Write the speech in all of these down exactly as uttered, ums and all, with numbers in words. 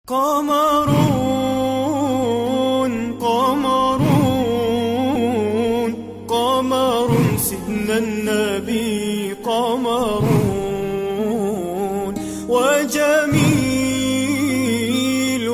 قمرون قمرون قمر سيدنا النبي قمرون وجميل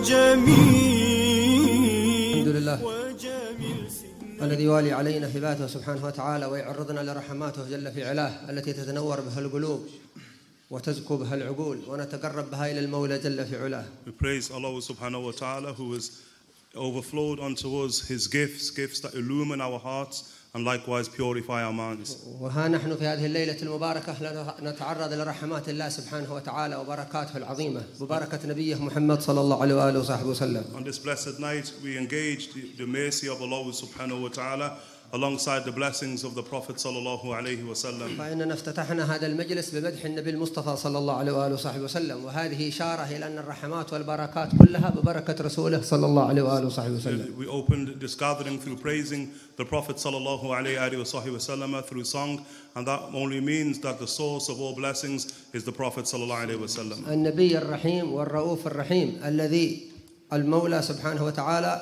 وجميل. الحمد لله الذي يوالي علينا هباته سبحانه وتعالى ويعرضنا لرحماته جل في علاه التي تتنور بها القلوب وتزكو بها العقول ونتقرب بها إلى المولى جل في علاه. We praise Allah subhanahu wa ta'ala who has overflowed unto us his gifts, gifts that illumine our hearts and likewise purify our minds. وها نحن في هذه الليلة المباركة نتعرض لرحمات الله سبحانه وتعالى وبركاته العظيمة ببركة نبيه محمد صلى الله عليه وآله وصحبه وسلم. On this blessed night we engage the mercy of Allah subhanahu wa ta'ala alongside the blessings of the Prophet sallallahu alayhi wa sallam. فإننا افتتحنا هذا المجلس بمدح النبي المصطفى صلى الله عليه وآله وصحبه وسلم وهذه إشارة إلى أن الرحمات والبركات كلها ببركة رسوله صلى الله عليه وآله وصحبه وسلم. We opened this gathering through praising the Prophet sallallahu alayhi wa sallam through song, and that only means that the source of all blessings is the Prophet sallallahu alayhi wa sallam. النبي الرحيم والرؤوف الرحيم الذي المولى سبحانه وتعالى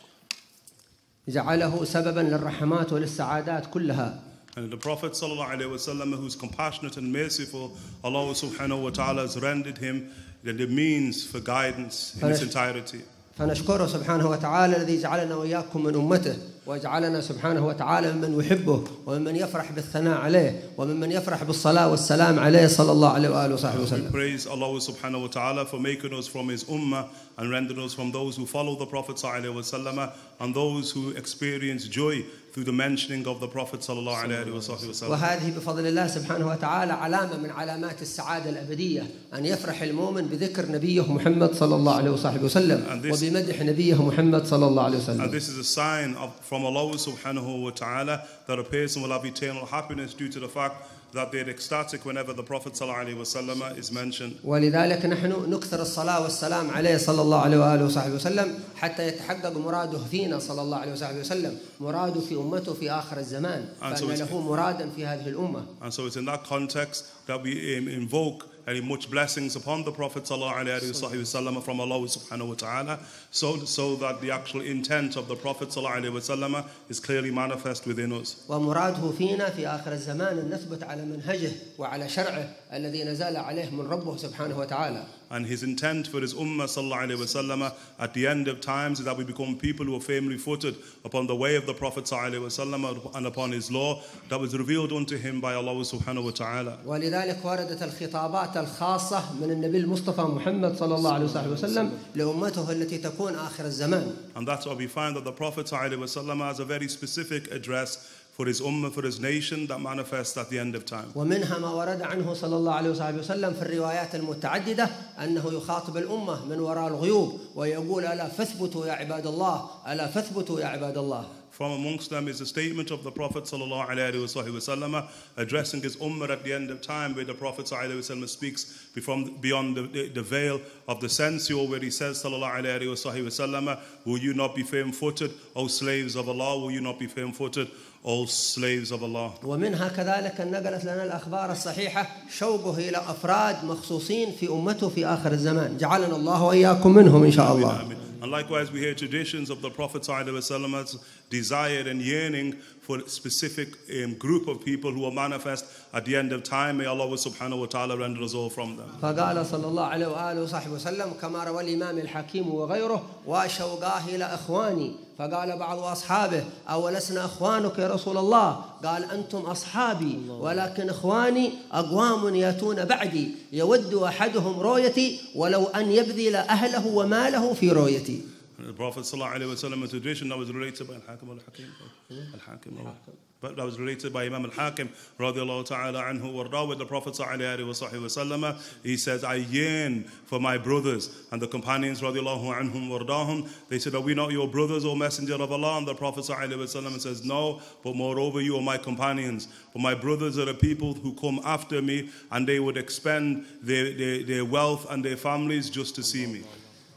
جعله سببا للرحمات وللسعادات كلها. And the Prophet sallallahu alayhi wa sallam, who's compassionate and merciful, Allah subhanahu wa ta'ala has rendered him the means for guidance in its entirety. فنشكره سبحانه وتعالى الذي جعلنا وإياكم من أمته وجعلنا سبحانه وتعالى ممن يحبه وممن يفرح بالثناء عليه وممن يفرح بالصلاة والسلام عليه صلى الله عليه وآله وصحبه وسلم. We praise Allah subhanahu wa ta'ala for making us from his ummah and rendering us from those who follow the Prophet sallallahu alayhi wa sallam and those who experience joy through the mentioning of the Prophet sallallahu alayhi wa sallam. وهذه بفضل الله سبحانه وتعالى علامة من علامات السعادة الأبدية أن يفرح المؤمن بذكر نبيه محمد صلى الله عليه وصحبه وسلم وبمدح نبيه محمد صلى الله عليه وسلم. And this is a sign of, from Allah subhanahu wa ta'ala that a person will have eternal happiness due to the fact that they're ecstatic whenever the Prophet sallallahu alaihi wasallam is mentioned. ولذلك نحن نكثر الصلاة والسلام عليه صلى الله عليه وآله وصحبه وسلم حتى يتحقق مراده فينا صلى الله عليه وصحبه وسلم مراده في أمته في آخر الزمان فإن له مرادا في هذه الأمة. And so it's in that context that we um, invoke and much blessings upon the Prophet sallallahu alaihi wasallam from Allah subhanahu wa ta'ala, so so that the actual intent of the Prophet sallallahu alaihi wasallam is clearly manifest within us. ومراده فينا في آخر الزمان أن نثبت على منهجه وعلى شرعه الذي نزل عليه من ربه سبحانه وتعالى. And his intent for his ummah sallallahu alaihi wasallam at the end of times is that we become people who are firmly footed upon the way of the Prophet sallallahu alaihi wasallam and upon his law that was revealed unto him by Allah subhanahu wa ta'ala. ولذلك وردت الخطابات الخاصة من النبي المصطفى محمد صلى الله عليه وسلم لأمته التي تكون آخر الزمان. And that's why we find that the Prophet sallallahu alaihi wasallam has a very specific address for his ummah, for his nation, that manifests at the end of time. ومنها ما ورد عنه صلى الله عليه وسلم في الروايات المتعددة أنه يخاطب الأمة من وراء الغيوب ويقول ألا فاثبتوا يا عباد الله ألا فاثبتوا يا عباد الله. From amongst them is a statement of the Prophet sallallahu alaihi wasallam addressing his ummah at the end of time, where the Prophet sallallahu alaihi wasallam speaks beyond the, the, the veil of the censure, where he says sallallahu alaihi wasallam, will you not be firm-footed, O slaves of Allah, will you not be firm-footed, all slaves of Allah. ومنها كذلك أن نقلت لنا الأخبار الصحيحة شوقه إلى أفراد مخصوصين في أمته في آخر الزمان جعلنا الله وإياكم منهم إن شاء الله. And likewise we hear traditions of the Prophet ﷺ's desire and yearning for a specific um, group of people who will manifest at the end of time. May Allah subhanahu wa ta'ala render us all from them. فقال صلى الله عليه وآله وصحبه وسلم كما روى الإمام الحكيم وغيره وشوقاه إلى أخواني فقال بعض أصحابه أولسنا أخوانك يا رسول الله قال أنتم أصحابي ولكن إخواني أقوام يأتون بعدي يود أحدهم رؤيتي ولو أن يبذل أهله وماله في رؤيتي. The Prophet sallallahu alaihi wasallam, a tradition that was related by Al-Hakim al-Hakim, Al-Hakim, but that was related by Imam Al-Hakim radiyallahu ta'ala anhu warda, with the Prophet sallallahu alaihi wasallam, he says, I yearn for my brothers. And the companions radiyallahu anhum wardahum, they said, are we not your brothers, O Messenger of Allah? And the Prophet sallallahu alaihi wasallam says, no, but moreover you are my companions. But my brothers are the people who come after me and they would expend their, their, their wealth and their families just to see me.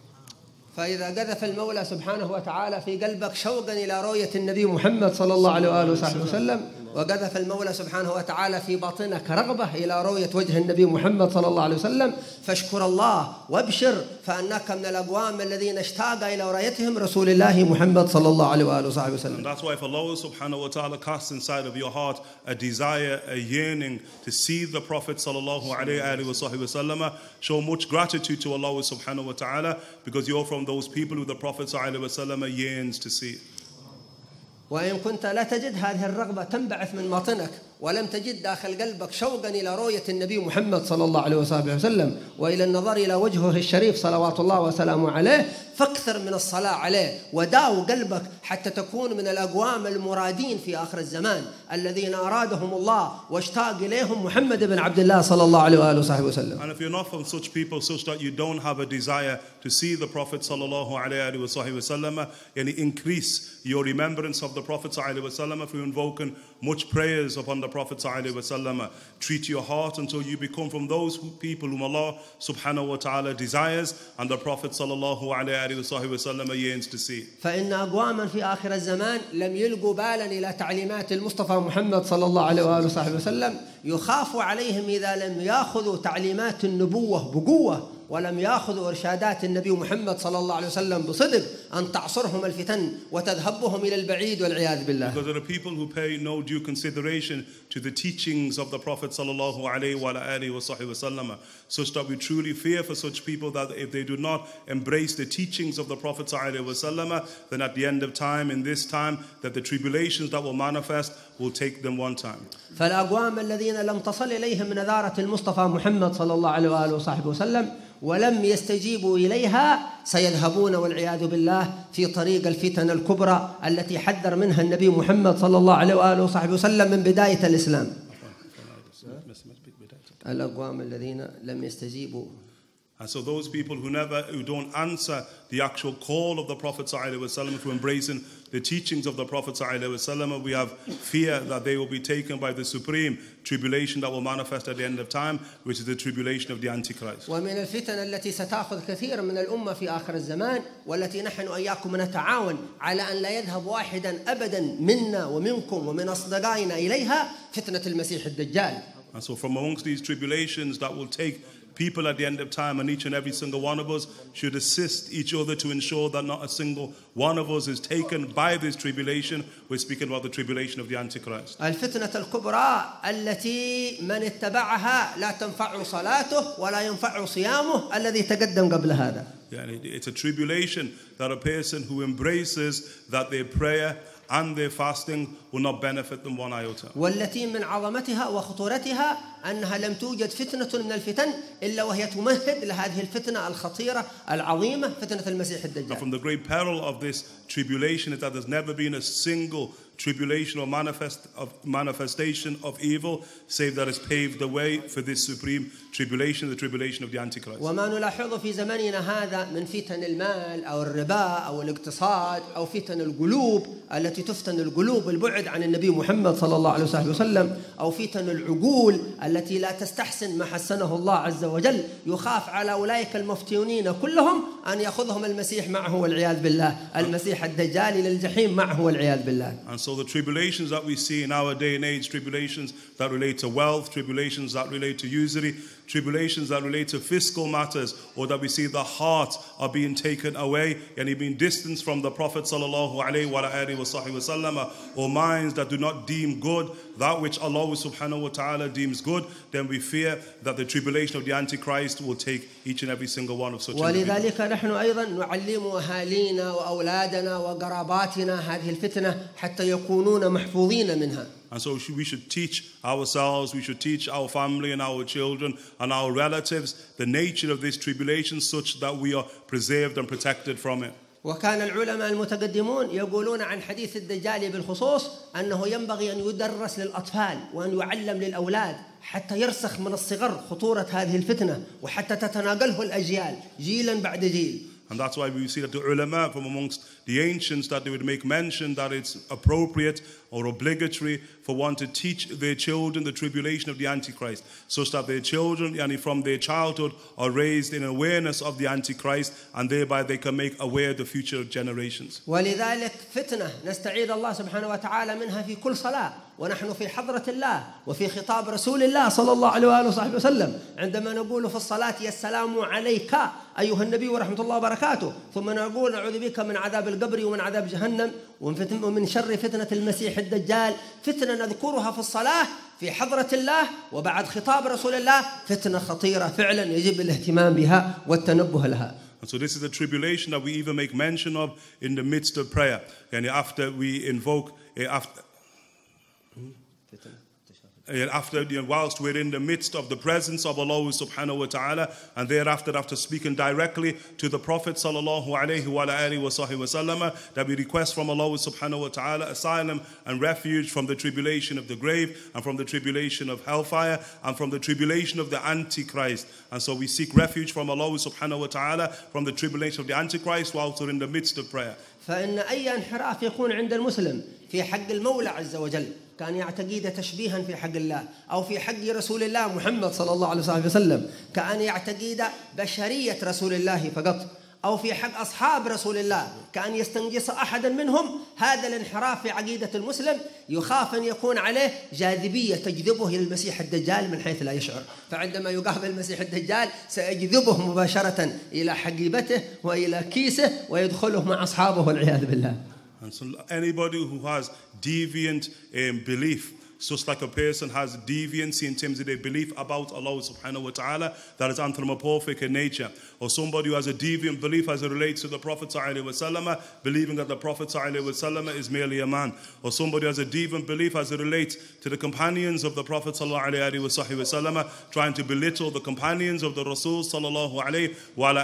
فإذا قذف المولى سبحانه وتعالى في قلبك شوقا إلى رؤية النبي محمد صلى الله عليه وآله وصحبه وسلم وقذف المولى سبحانه وتعالى في باطنك رغبة إلى رؤية وجه النبي محمد صلى الله عليه وسلم، فاشكر الله وابشر فأنك من الأقوام الذين اشتاق إلى رؤيتهم رسول الله محمد صلى الله عليه وآله وصحبه وسلم. And that's why if Allah subhanahu wa ta'ala casts inside of your heart a desire, a yearning to see the Prophet sallallahu alayhi wa sallam, show much gratitude to Allah subhanahu wa ta'ala, because you're from those people who the Prophet sallallahu alayhi wa sallam yearns to see. وإن كنت لا تجد هذه الرغبة تنبعث من باطنك، ولم تجد داخل قلبك شوقا إلى رؤية النبي محمد صلى الله عليه وسلم وإلى النظر إلى وجهه الشريف صلوات الله وسلامه عليه، فاكثر من الصلاة عليه وداو قلبك حتى تكون من الأقوام المرادين في آخر الزمان الذين أرادهم الله واشتاق إليهم محمد بن عبد الله صلى الله عليه وآله وصحبه وسلم. And if you're not from such people, such that you don't have a desire to see the Prophet sallallahu alayhi wa sallam, and increase your remembrance of the Prophet sallallahu alayhi wa sallam through invoking much prayers upon the Prophet sallallahu alayhi wa sallam. Treat your heart until you become from those people whom Allah subhanahu wa ta'ala desires and the Prophet sallallahu alayhi wa sallam yearns to see. فإن أقواما في آخر الزمان لم يلقوا بالا إلى تعليمات المصطفى محمد صلى الله عليه وآله وصحبه وسلم، يخاف عليهم إذا لم يأخذوا تعليمات النبوة بقوة ولم يأخذوا إرشادات النبي محمد صلى الله عليه وسلم بصدق أن تعصرهم الفتن وتذهبهم إلى البعيد والعياذ بالله. Because there are people who pay no due consideration to the teachings of the Prophet sallallahu alayhi wa sallam, such that we truly fear for such people that if they do not embrace the teachings of the Prophet sallallahu alayhi wa sallam, then at the end of time, in this time, that the tribulations that will manifest will take them one time. فالأقوام الذين لم تصل إليهم نذارة المصطفى محمد صلى الله عليه وآله وصحبه وسلم ولم يستجيبوا إليها سيذهبون والعياذ بالله في طريق الفتن الكبرى التي حذر منها النبي محمد صلى الله عليه وآله وصحبه وسلم من بداية الإسلام. الأقوام الذين لم يستجيبوا. And so those people who never, who don't answer the actual call of the Prophet ﷺ to embracing the teachings of the Prophet ﷺ, we have fear that they will be taken by the supreme tribulation that will manifest at the end of time, which is the tribulation of the Antichrist. ومن الفتن التي ستأخذ كثير من الأمة في آخر الزمان والتي نحن وإياكم نتعاون على أن لا يذهب واحدا أبدا منا ومنكم ومن أصدقائنا إليها فتنة المسيح الدجال. And so from amongst these tribulations that will take people at the end of time, and each and every single one of us should assist each other to ensure that not a single one of us is taken by this tribulation. We're speaking about the tribulation of the Antichrist. الفتنة الكبرى التي من اتبعها لا تنفع صلاته ولا ينفع صيامه الذي تقدم قبل هذا. Yeah, it's a tribulation that a person who embraces that their prayer and their fasting will not benefit them one iota. والتي من عظمتها وخطورتها أنها لم توجد فتنة من الفتن إلا وهي تمهد لهذه الفتنة الخطيرة العظيمة فتنة المسيح الدجال. And from the great peril of this tribulation is that there's never been a single tribulation or manifest of manifestation of evil save that has paved the way for this supreme tribulation, the tribulation of the Antichrist. وما نلاحظه في زمننا هذا من فتن المال أو الربا أو الاقتصاد أو فتن القلوب التي تفتن القلوب البعد عن النبي محمد صلى الله عليه وسلم أو فتن العقول التي لا تستحسن ما حسنه الله عز وجل، يخاف على أولئك المفتونين كلهم أن يأخذهم المسيح معه والعياذ بالله، المسيح الدجال إلى الجحيم معه والعياذ بالله. And so the tribulations that we see in our day and age, tribulations that relate to wealth, tribulations that relate to usury, tribulations that relate to fiscal matters, or that we see the heart are being taken away and he being distanced from the Prophet sallallahu alaihi wasallam, or minds that do not deem good that which Allah subhanahu wa ta'ala deems good, then we fear that the tribulation of the Antichrist will take each and every single one of such individuals. ولذلك نحن أيضا نعلم أهالينا وأولادنا وقراباتنا هذه الفتنة حتى يكونون محفوظين منها. And so we should teach ourselves, we should teach our family and our children and our relatives the nature of this tribulation such that we are preserved and protected from it. وكان العلماء المتقدمون يقولون عن حديث الدجال بالخصوص أنه ينبغي أن يدرس للأطفال وأن يعلم للأولاد حتى يرسخ من الصغر خطورة هذه الفتنة وحتى تتناقله الأجيال جيلا بعد جيل. And that's why we see that the ulama from amongst the ancients, that they would make mention that it's appropriate or obligatory for one to teach their children the tribulation of the Antichrist, such that their children, yani from their childhood, are raised in awareness of the Antichrist, and thereby they can make aware the future generations. ولذلك فتنة نستعيذ الله سبحانه وتعالى منها في كل صلاة ونحن في حضرة الله وفي خطاب رسول الله صلى الله عليه وآله وصحبه وسلم، عندما نقول في الصلاة يا السلام عليك أيها النبي ورحمة الله وبركاته، ثم نقول نعوذ بك من عذاب القبر ومن عذاب جهنم ومن شر فتنة المسيح الدجال، فتنة نذكرها في الصلاة في حضرة الله وبعد خطاب رسول الله، فتنة خطيرة فعلا يجب الاهتمام بها والتنبه لها. And so this is a tribulation that we even make mention of in the midst of prayer. And after we invoke, uh, after, uh, after you know, whilst we're in the midst of the presence of Allah subhanahu wa ta'ala, and thereafter after speaking directly to the Prophet sallallahu alayhi wa alihi wa sahbihi wa sallam, that we request from Allah subhanahu wa ta'ala asylum and refuge from the tribulation of the grave, and from the tribulation of hellfire, and from the tribulation of the Antichrist. And so we seek refuge from Allah subhanahu wa ta'ala from the tribulation of the Antichrist whilst we're in the midst of prayer. فإن أي انحراف يكون عند المسلم في حق المولى عز وجل كان يعتقد تشبيها في حق الله أو في حق رسول الله محمد صلى الله عليه وسلم، كأن يعتقد بشرية رسول الله فقط، أو في حق أصحاب رسول الله كأن يستنجس أحدا منهم، هذا الانحراف في عقيدة المسلم يخاف أن يكون عليه جاذبية تجذبه إلى المسيح الدجال من حيث لا يشعر، فعندما يقابل المسيح الدجال سيجذبه مباشرة إلى حقيبته وإلى كيسه ويدخله مع أصحابه والعياذ بالله. And so anybody who has deviant um, belief, just like a person has deviancy in terms of their belief about Allah subhanahu wa ta'ala, that is anthropomorphic in nature, or somebody who has a deviant belief as it relates to the Prophet sallallahu alaihi wasallam, believing that the Prophet sallallahu alaihi wasallam is merely a man, or somebody who has a deviant belief as it relates to the companions of the Prophet sallallahu alaihi wasallam, trying to belittle the companions of the Rasul sallallahu alaihi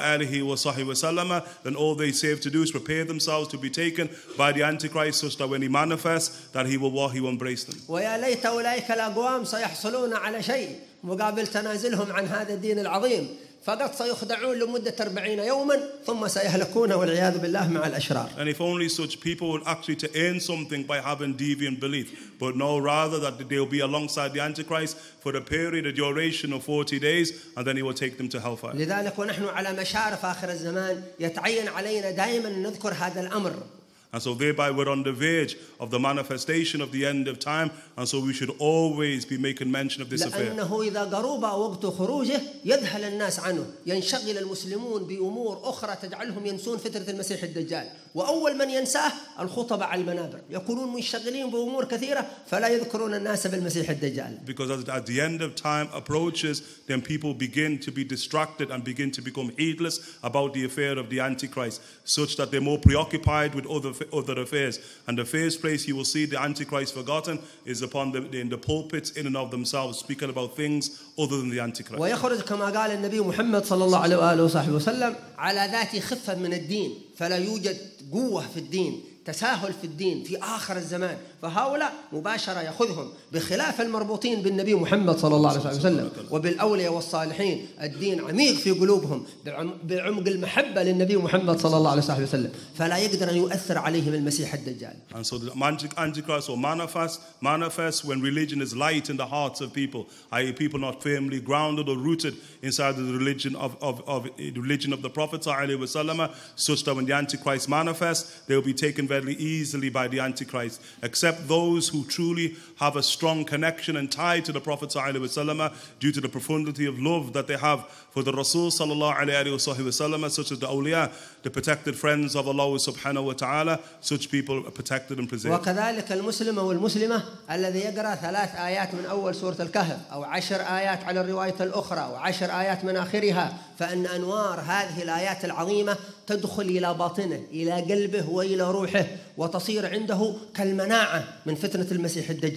wasallam, then all they save to do is prepare themselves to be taken by the Antichrist, such that when he manifests, that he will he will embrace them. ليت أولئك الأقوام سيحصلون على شيء مقابل تنازلهم عن هذا الدين العظيم، فقط سيخدعون لمدة أربعين يوما ثم سيهلكون والعياذ بالله مع الأشرار. And if only such people would actually to earn something by having deviant belief, but no, rather that they will be alongside the Antichrist for a period, a duration of forty days, and then he will take them to hellfire. لذلك ونحن على مشارف آخر الزمان يتعين علينا دائما نذكر هذا الأمر. And so thereby we're on the verge of the manifestation of the end of time, and so we should always be making mention of this affair. لأنه إذا قرب وقت خروجه يذهل الناس عنه، ينشغل المسلمون بأمور أخرى تجعلهم ينسون فترة المسيح الدجال، وأول من ينساه الخطبة على المنابر، يكونون منشغلين بأمور كثيرة فلا يذكرون الناس بالمسيح الدجال. Because as at the end of time approaches, then people begin to be distracted and begin to become heedless about the affair of the Antichrist, such that they're more preoccupied with other other affairs. And the first place you will see the Antichrist forgotten is upon the, in the pulpits in and of themselves, speaking about things other than the Antichrist. ويخرج كما قال النبي محمد صلى الله عليه وآله وصحبه وسلم على ذات خفة من الدين، فلا يوجد قوة في الدين، تساهل في الدين في آخر الزمان، فهؤلاء مباشرة يأخذهم بخلاف المربوطين بالنبي محمد صلى الله عليه وسلم وبالأولياء والصالحين، الدين عميق في قلوبهم بعمق المحبة للنبي محمد صلى الله عليه وسلم، فلا يقدر أن يؤثر عليهم المسيح الدجال. And so the Antichrist will manifest, manifest when religion is light in the hearts of people, that is people not firmly grounded or rooted inside the religion of, of, of the religion of the Prophet sallallahu alaihi wasallam, such that when the Antichrist manifests, they will be taken very easily by the Antichrist, except those who truly have a strong connection and tie to the Prophet sallallahu alaihi wasallam due to the profundity of love that they have for the Rasul sallallahu alaihi wasallam, such as the awliya, the protected friends of Allah subhanahu wa ta'ala. Such people are protected and preserved. وكذلك المسلم والمسلمة الذي يقرأ ثلاث آيات من أول سورة الكهف أو عشر آيات على الرواية الأخرى أو عشر آيات من آخرها، فإن أنوار هذه الآيات العظيمة تدخل إلى باطنه إلى قلبه وإلى روحه وتصير عنده كالمناعة من فتنة المسيح الدجال،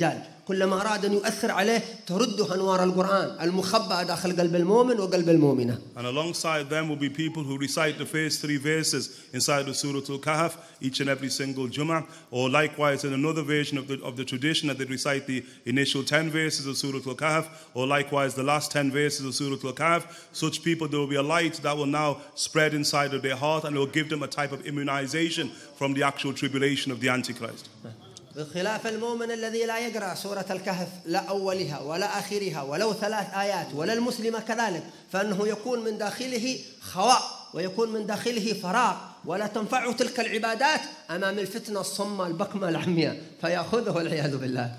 كلما أراد أن يؤثر عليه ترده أنوار القرآن المخبأة داخل قلب المؤمن وقلب المؤمنة. And alongside them will be people who recite the first three verses inside the Surah Al-Kahf each and every single Jummah, or likewise in another version of the, of the tradition that they recite the initial ten verses of Surah Al-Kahf, or likewise the last ten verses of Surah Al-Kahf. Such people, there will be a light that will now spread inside of their heart, and it will give them a type of immunization from the actual tribulation of the Antichrist. بخلاف المؤمن الذي لا يقرأ سورة الكهف لا أولها ولا آخرها ولو ثلاث آيات، ولا المسلم كذلك، فإنه يكون من داخله خواء ويكون من داخله فراغ، ولا تنفعه تلك العبادات أمام الفتنة الصمة البكمة العمياء فيأخذه والعياذ بالله.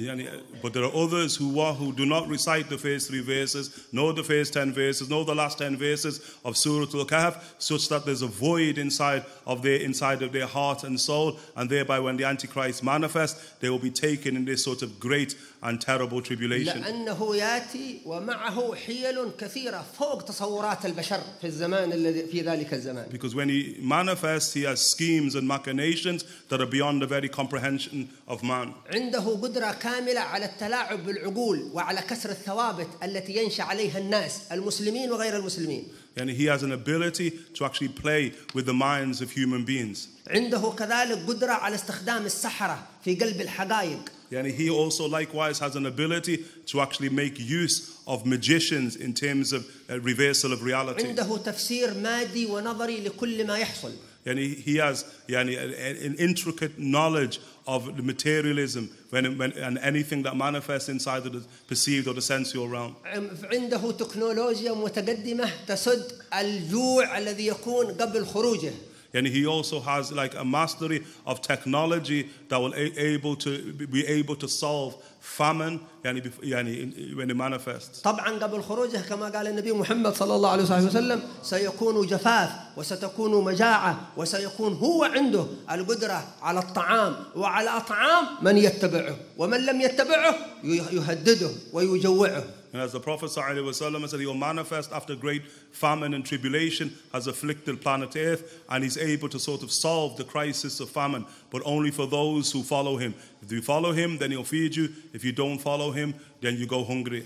But there are others who are, who do not recite the first three verses, nor the first ten verses, nor the last ten verses of Surah Al-Kahf, such that there's a void inside of their inside of their heart and soul, and thereby when the Antichrist manifests, they will be taken in this sort of great and terrible tribulation. لأنه يأتي ومعه حيل كثيرة فوق تصورات البشر في الزمان الذي في ذلك الزمان. Because when he manifests, he has schemes and machinations that are beyond the very comprehension of man. عنده قدرة كاملة على التلاعب بالعقول وعلى كسر الثوابت التي ينشأ عليها الناس المسلمين وغير المسلمين. And he has an ability to actually play with the minds of human beings. عنده كذلك قدرة على استخدام السحرة في قلب الحقائق. And he also likewise has an ability to actually make use of magicians in terms of a reversal of reality. عنده تفسير مادي ونظري لكل ما يحصل. And he, he has yani, an intricate knowledge of the materialism when, when, and anything that manifests inside of the perceived or the sensual realm. عنده تكنولوجيا متقدمة تسد الجوع الذي يكون قبل خروجه. And he also has like a mastery of technology that will a- able to be able to solve famine يعني يعني when it manifests. طبعا قبل خروجه كما قال النبي محمد صلى الله عليه وسلم سيكون جفاف وستكون مجاعة وسيكون هو عنده القدرة على الطعام وعلى أطعام من يتبعه ومن لم يتبعه يهدده ويجوعه. And as the Prophet ﷺ said, he will manifest after great famine and tribulation has afflicted planet Earth, and he's able to sort of solve the crisis of famine, but only for those who follow him. If you follow him, then he'll feed you. If you don't follow him, then you go hungry.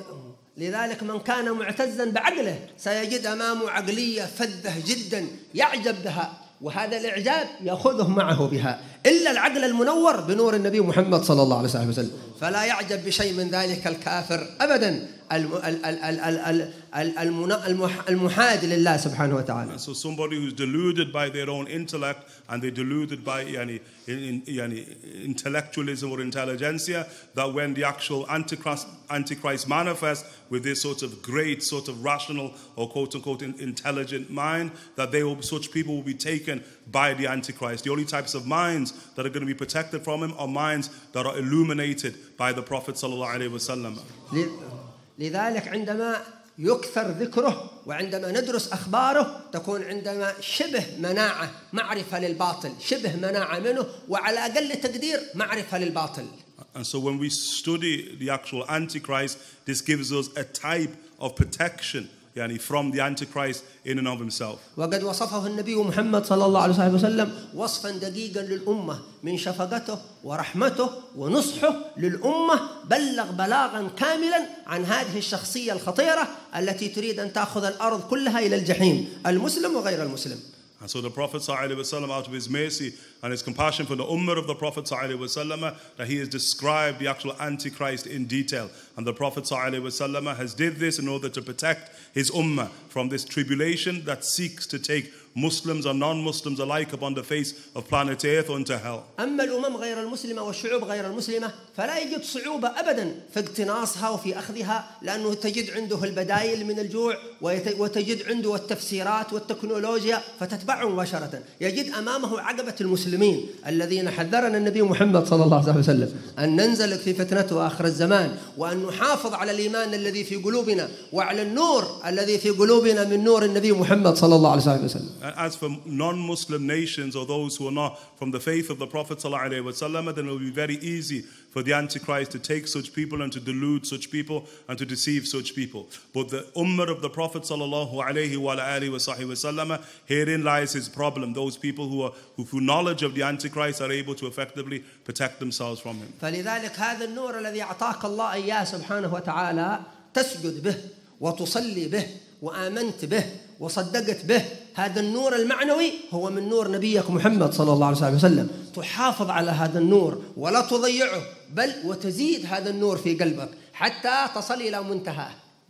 لذلك من كان معتزا بعقله سيجد أمامه عقلية فذة جدا يعجب بها، وهذا الإعجاب يأخذه معه بها، إلا العقل المنور بنور النبي محمد صلى الله عليه وسلم فلا يعجب بشيء من ذلك الكافر أبدا المحاد لله سبحانه وتعالى. So somebody who's deluded by their own intellect and they're deluded by yani, in, yani, intellectualism or intelligentsia, that when the actual Antichrist, Antichrist manifests with this sort of great sort of rational or quote-unquote intelligent mind, that they will, such people will be taken by the Antichrist. The only types of minds that are going to be protected from him are minds that are illuminated by the Prophet sallallahu alaihi wasallam. لذلك عندما يكثر ذكره وعندما ندرس أخباره تكون عندما شبه مناعة معرفة للباطل، شبه مناعة منه وعلى أقل تقدير معرفة للباطل. And so when we study the actual Antichrist, this gives us a type of protection يعني from the Antichrist in and of himself. وقد وصفه النبي محمد صلى الله عليه وسلم وصفا دقيقا للأمة من شفقته ورحمته ونصحه للأمة، بلغ بلاغا كاملا عن هذه الشخصية الخطيرة التي تريد أن تأخذ الأرض كلها إلى الجحيم، المسلم وغير المسلم. And so the Prophet ﷺ, out of his mercy and his compassion for the ummah of the Prophet ﷺ, that he has described the actual Antichrist in detail. And the Prophet ﷺ has did this in order to protect his ummah from this tribulation that seeks to take Muslims and non-Muslims alike upon the face of planet Earth unto hell. أما الأمم غير المسلمة والشعوب غير المسلمة فلا يجد صعوبة أبدا في اقتناصها وفي أخذها، لأنه تجد عنده البدائل من الجوع وتجد عنده التفسيرات والتكنولوجيا فتتبعه مباشرة. يجد أمامه عقبة المسلمين الذين حذرنا النبي محمد صلى الله عليه وسلم أن ننزلق في فتنته آخر الزمان، وأن نحافظ على الإيمان الذي في قلوبنا وعلى النور الذي في قلوبنا من نور النبي محمد صلى الله عليه وسلم. And as for non-Muslim nations or those who are not from the faith of the Prophet ﷺ, then it will be very easy for the Antichrist to take such people and to delude such people and to deceive such people. But the Ummah of the Prophet ﷺ, herein lies his problem. Those people who are who through knowledge of the Antichrist are able to effectively protect themselves from him. فلذلك هذا النور الذي أعطاك الله إياه سبحانه وتعالى تسجد به وتصلي به وآمنت به وصدقت به. هذا النور المعنوي هو من نور نبيك محمد صلى الله عليه وسلم. تحافظ على هذا النور ولا تضيعه، بل وتزيد هذا النور في قلبك حتى تصل إلى منتهى.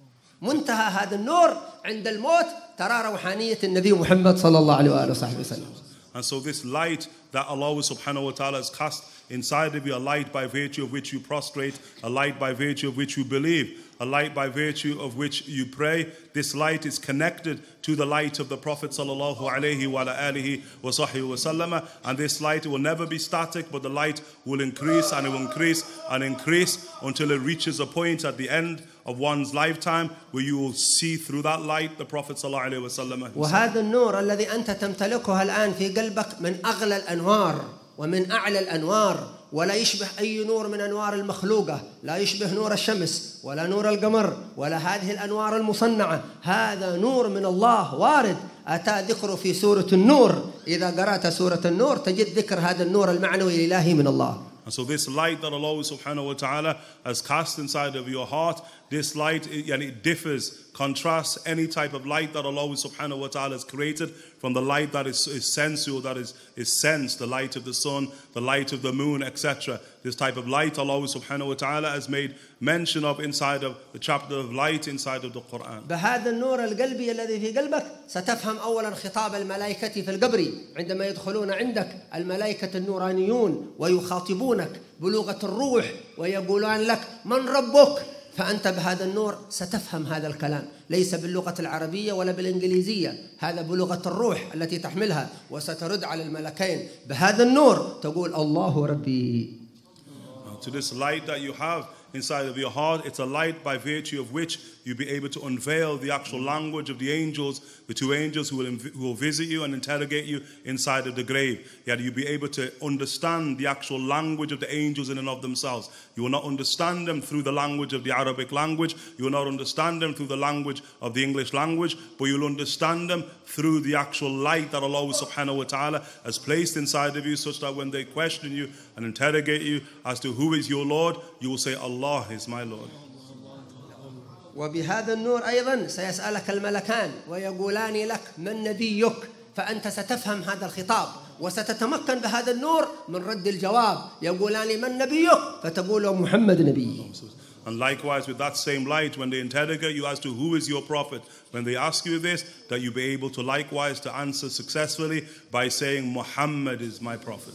منتهى هذا النور عند الموت ترى روحانية النبي محمد صلى الله عليه وآله وصحبه وسلم. And so this light that Allah subhanahu wa ta'ala has cast inside of you, a light by virtue of which you prostrate, a light by virtue of which you believe, a light by virtue of which you pray, this light is connected to the light of the Prophet sallallahu alayhi wa alihi wa sahbihi wa sallama, and this light will never be static, but the light will increase and it will increase and increase until it reaches a point at the end of one's lifetime where you will see through that light the Prophet sallallahu alayhi wa sallam. وهذا النور الذي أنت تمتلكه الآن في قلبك من أغلى الأنوار ومن أعلى الأنوار، ولا يشبه أي نور من أنوار المخلوقة، لا يشبه نور الشمس ولا نور القمر ولا هذه الأنوار المصنعة. هذا نور من الله وارد، أتى ذكره في سورة النور. إذا قرأت سورة النور تجد ذكر هذا النور المعنوي الإلهي من الله. And so this light that Allah subhanahu wa ta'ala has cast inside of your heart, this light, and it differs, contrasts any type of light that Allah subhanahu wa ta'ala has created from the light that is, is sensual, that is, is sensed, the light of the sun, the light of the moon, et cetera. This type of light Allah subhanahu wa ta'ala has made mention of inside of the chapter of light inside of the Quran. بهذا النور القلبي الذي في قلبك ستفهم أولا خطاب الملائكة في القبر عندما يدخلون عندك الملائكة النورانيون ويخاطبونك بلغة الروح ويقولون لك من ربك، فأنت بهذا النور ستفهم هذا الكلام، ليس باللغة العربية ولا بالإنجليزية، هذا بلغة الروح التي تحملها، وسترد على الملكين بهذا النور تقول الله ربي. To this light that you have inside of your heart, it's a light by virtue of which you'll be able to unveil the actual language of the angels, the two angels who will, who will visit you and interrogate you inside of the grave. Yet you'll be able to understand the actual language of the angels in and of themselves. You will not understand them through the language of the Arabic language. You will not understand them through the language of the English language, but you'll understand them through the actual light that Allah subhanahu wa ta'ala has placed inside of you, such that when they question you and interrogate you as to who is your Lord, you will say, Allah is my Lord. وبهذا النور أيضا سيسألك الملكان ويقولان لك من نبيك، فأنت ستفهم هذا الخطاب وستتمكن بهذا النور من رد الجواب. يقولان من نبيك فتقول محمد نبي. And likewise with that same light, when they interrogate you as to who is your prophet, when they ask you this, that you be able to likewise to answer successfully by saying Muhammad is my prophet.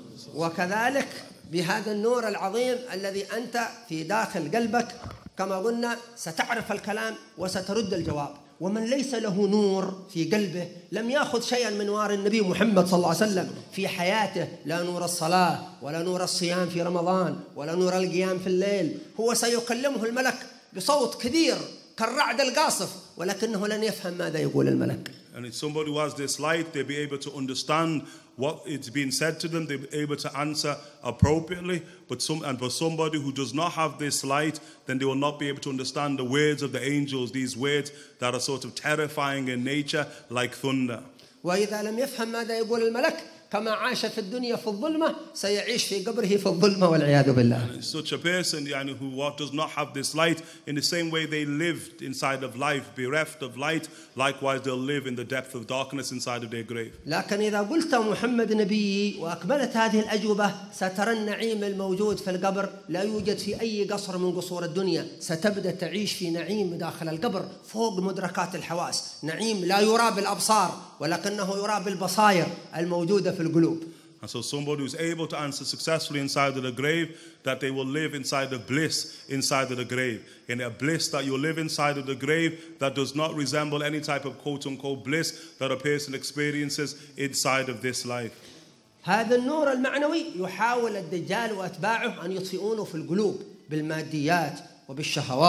وكذلك بهذا النور العظيم الذي أنت في داخل قلبك كما قلنا ستعرف الكلام وسترد الجواب. ومن ليس له نور في قلبه لم يأخذ شيئا من نور النبي محمد صلى الله عليه وسلم في حياته، لا نور الصلاة ولا نور الصيام في رمضان ولا نور القيام في الليل. هو سيكلمه الملك بصوت كبير كالرعد القاصف، ولكنه لن يفهم ماذا يقول الملك. And if somebody who has this light, they'll be able to understand what it's being said to them, they'll be able to answer appropriately. But some, and for somebody who does not have this light, then they will not be able to understand the words of the angels, these words that are sort of terrifying in nature, like thunder. وإذا لم يفهم ماذا يقول الملك كما عاش في الدنيا في الظلمة سيعيش في قبره في الظلمة والعياذ بالله. Such a person يعني, who what, does not have this light, in the same way they lived inside of life, bereft of light, likewise they'll live in the depth of darkness inside of their grave. لكن إذا قلت محمد نبي وأكملت هذه الأجوبة سترى النعيم الموجود في القبر لا يوجد في أي قصر من قصور الدنيا. ستبدأ تعيش في نعيم داخل القبر فوق مدركات الحواس، نعيم لا يرى بالأبصار ولكنه يرى بالبصائر الموجودة في القلوب. And so somebody who's able to answer successfully inside of the grave, that they will live inside of bliss inside of the grave. In a bliss that you live inside of the grave that does not resemble any type of quote-unquote bliss that a person experiences inside of this life. هذا النور المعنوي يحاول الدجال وأتباعه أن يطفئونه في القلوب بالماديات وبالشهوات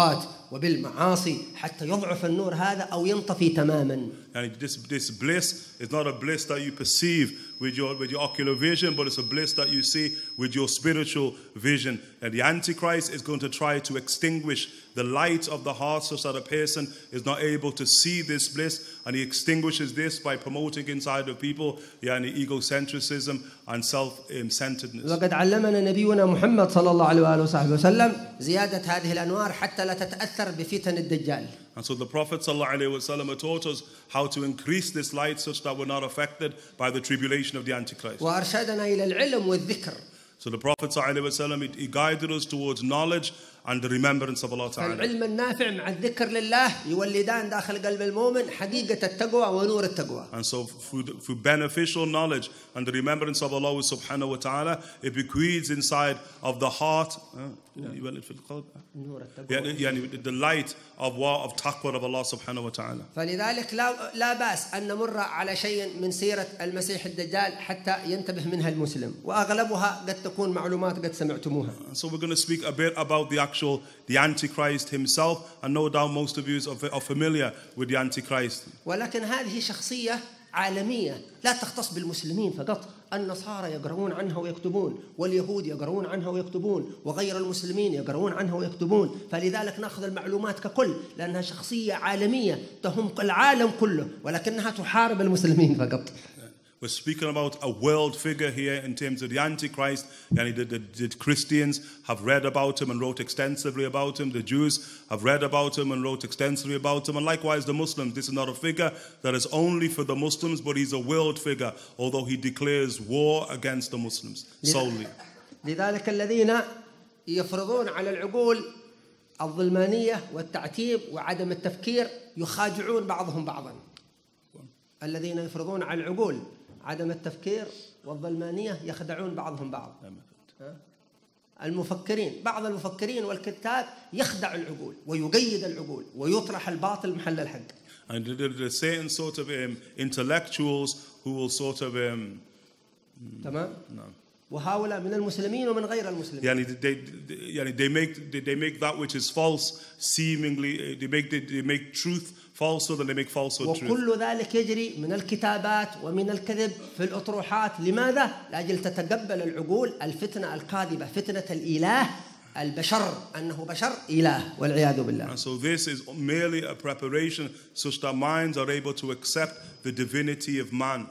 وبالمعاصي حتى يضعف النور هذا أو ينطفي تماما. And this, this bliss is not a bliss that you perceive with your, with your ocular vision, but it's a bliss that you see with your spiritual vision. And the Antichrist is going to try to extinguish the light of the heart such that a person is not able to see this bliss, and he extinguishes this by promoting inside of people yani egocentrism and self-centeredness. وقد علمنا نبينا محمد صلى الله عليه وآله وصحبه وسلم زيادة هذه الأنوار حتى لا تتأثر بفتن الدجال. And so the Prophet ﷺ taught us how to increase this light such that we're not affected by the tribulation of the Antichrist. وأرشدنا إلى العلم والذكر. So the Prophet ﷺ, he guided us towards knowledge and the remembrance of Allah Ta'ala. العلم النافع مع الذكر لله يولدان داخل قلب المؤمن حقيقة التقوى ونور التقوى. And so through, through beneficial knowledge and the remembrance of Allah subhanahu wa ta'ala, it bequeaths inside of the heart يعني the light of of taqwa of Allah subhanahu wa ta'ala. فلذلك لا لا بأس أن نمر على شيء من سيرة المسيح الدجال حتى ينتبه منها المسلم، وأغلبها قد تكون معلومات قد سمعتموها. So we're going to speak a bit about the actual the Antichrist himself, and no doubt most of you are familiar with the Antichrist. ولكن هذه شخصية عالمية لا تختص بالمسلمين فقط. النصارى يقرؤون عنها ويكتبون، واليهود يقرؤون عنها ويكتبون، وغير المسلمين يقرؤون عنها ويكتبون. فلذلك نأخذ المعلومات ككل لأنها شخصية عالمية تهم العالم كله، ولكنها تحارب المسلمين فقط. We're speaking about a world figure here in terms of the Antichrist. And the, the, the Christians have read about him and wrote extensively about him. The Jews have read about him and wrote extensively about him. And likewise the Muslims. This is not a figure that is only for the Muslims, but he's a world figure, although he declares war against the Muslims solely. لذلك الذين يفرضون على العقول الظلمانية والتعتيب وعدم التفكير يخادعون بعضهم بعضا. الذين يفرضون على العقول عدم التفكير والظلمانية يخدعون بعضهم بعض. المفكرين بعض المفكرين والكتاب يخدع العقول ويقيد العقول ويطرح الباطل محل الحق. And there are certain sort of um, intellectuals who will sort of um, تمام. no. وهؤلاء من المسلمين ومن غير المسلمين. يعني they, they, يعني they make they, they make that which is false seemingly they make they, they make truth falsehood and they make falsehood truth. وكل ذلك يجري من الكتابات ومن الكذب في الأطروحات. لماذا؟ لأجل تتقبل العقول الفتنة الكاذبة، فتنة الإله البشر أنه بشر إله والعياذ بالله. And so this is merely a preparation such that minds are able to accept the divinity of man.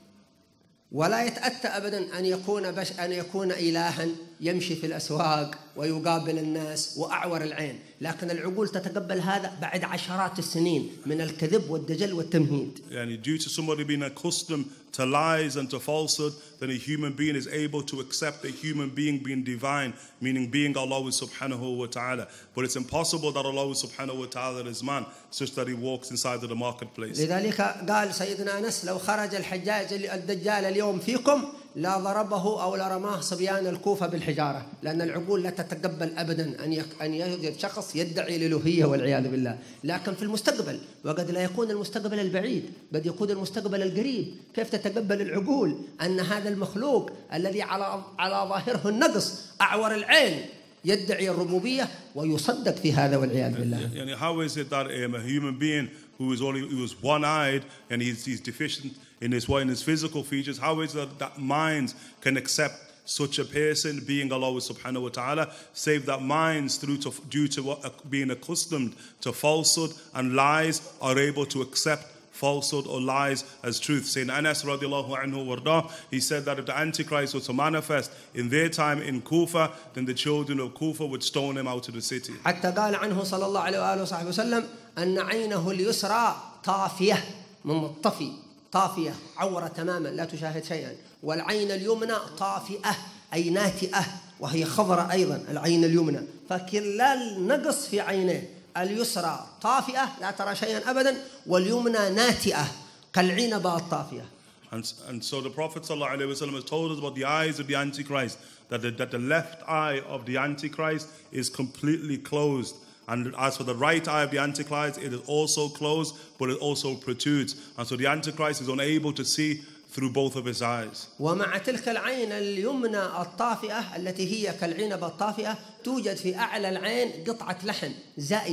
ولا يتأتى أبدا أن يكون بش أن يكون إلها يمشي في الأسواق ويقابل الناس وأعور العين، لكن العقول تتقبل هذا بعد عشرات السنين من الكذب والدجل والتمهيد. يعني due to somebody being accustomed to lies and to falsehood, then a human being is able to accept a human being being divine, meaning being Allah subhanahu wa ta'ala. But it's impossible that Allah subhanahu wa ta'ala is man, such that he walks inside of the marketplace. لذلك قال سيدنا أنس لو خرج الحجاج الدجال اليوم فيكم لا ضربه أو لرماه صبيان الكوفة بالحجارة، لأن العقول لا تتقبل أبدا أن أن يوجد شخص يدعي الألوهية والعياذ بالله. لكن في المستقبل، وقد لا يكون المستقبل البعيد، قد يكون المستقبل القريب، كيف تتقبل العقول أن هذا المخلوق الذي على على ظاهره النقص أعور العين يدعي الربوبية ويصدق في هذا والعياذ بالله. يعني how is it that um, a human being who is only who is one-eyed and he's, he's deficient in his in his physical features, how is it that minds can accept such a person being Allah subhanahu wa ta'ala, save that minds through to, due to what, being accustomed to falsehood and lies are able to accept falsehood or lies as truth. Sayyidina Anas radiallahu anhu warda, he said that if the Antichrist was to manifest in their time in Kufa, then the children of Kufa would stone him out of the city. حتى قال عنه صلى الله عليه وآله وصحبه وسلم أن عينه اليسرى طافية من مطفي، طافية عورة تماما لا تشاهد شيئا، والعين اليمنى طافئة أي ناتئة وهي خضراء أيضا العين اليمنى، فكلا النقص في عينيه، اليسرى طافئة لا ترى شيئا أبدا واليمنى ناتئة كالعنبة الطافية. And, and so the Prophet ﷺ has told us about the eyes of the Antichrist, that the, that the left eye of the Antichrist is completely closed. And as for the right eye of the Antichrist, it is also closed, but it also protrudes. And so the Antichrist is unable to see through both of his eyes. ومع تلك العين اليمنى الطافئة التي هي كالعنبة الطافئة توجد في أعلى العين قطعة لحم زائدة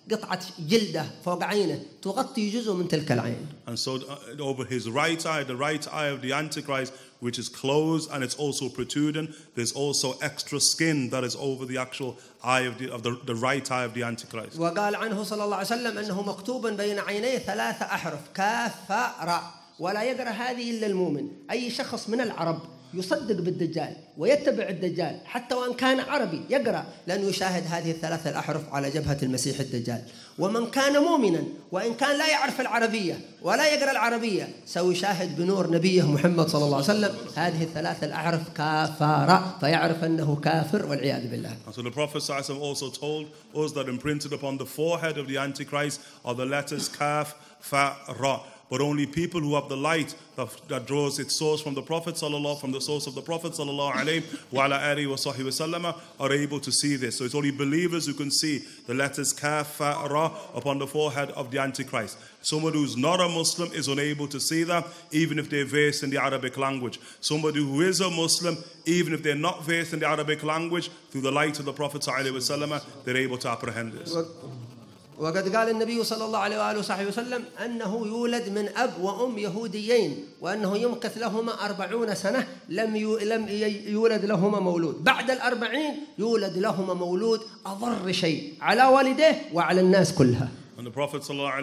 قطعة جلدة فوق عينه تغطي جزء من تلك العين. And so uh, over his right eye, the right eye of the Antichrist, which is closed and it's also protruding, there's also extra skin that is over the actual eye of the, of the, the right eye of the Antichrist. وقال عنه صلى الله عليه وسلم أنه مكتوب بين عينيه ثلاثة أحرف كاف فاء راء ولا يقرأ هذه إلا المؤمن. أي شخص من العرب يصدق بالدجال ويتبع الدجال حتى وأن كان عربي يقرأ لأنه يشاهد هذه الثلاثة الأحرف على جبهة المسيح الدجال. ومن كان مؤمنا وإن كان لا يعرف العربية ولا يقرأ العربية سيشاهد بنور نبيه محمد صلى الله عليه وسلم هذه الثلاثة الأحرف كافر فيعرف أنه كافر والعياذ بالله. And so the Prophet ﷺ also told us that imprinted upon the forehead of the Antichrist are the letters Kaf, Fa, Ra. But only people who have the light that, that draws its source from the Prophet sallallahu, from the source of the Prophet sallallahu alaihi wa ala alihi wa sahbihi wa sallam are able to see this. So it's only believers who can see the letters Kaf, Fa, Ra upon the forehead of the Antichrist. Someone who's not a Muslim is unable to see that, even if they're versed in the Arabic language. Somebody who is a Muslim, even if they're not versed in the Arabic language, through the light of the Prophet sallallahu alaihi wa sallam, they're able to apprehend this. وقد قال النبي صلى الله عليه وآله وصحبه وسلم أنه يولد من أب وأم يهوديين وأنه يمكث لهما أربعون سنة لم لم يولد لهما مولود. بعد الأربعين يولد لهما مولود أضر شيء على والديه وعلى الناس كلها. And the Prophet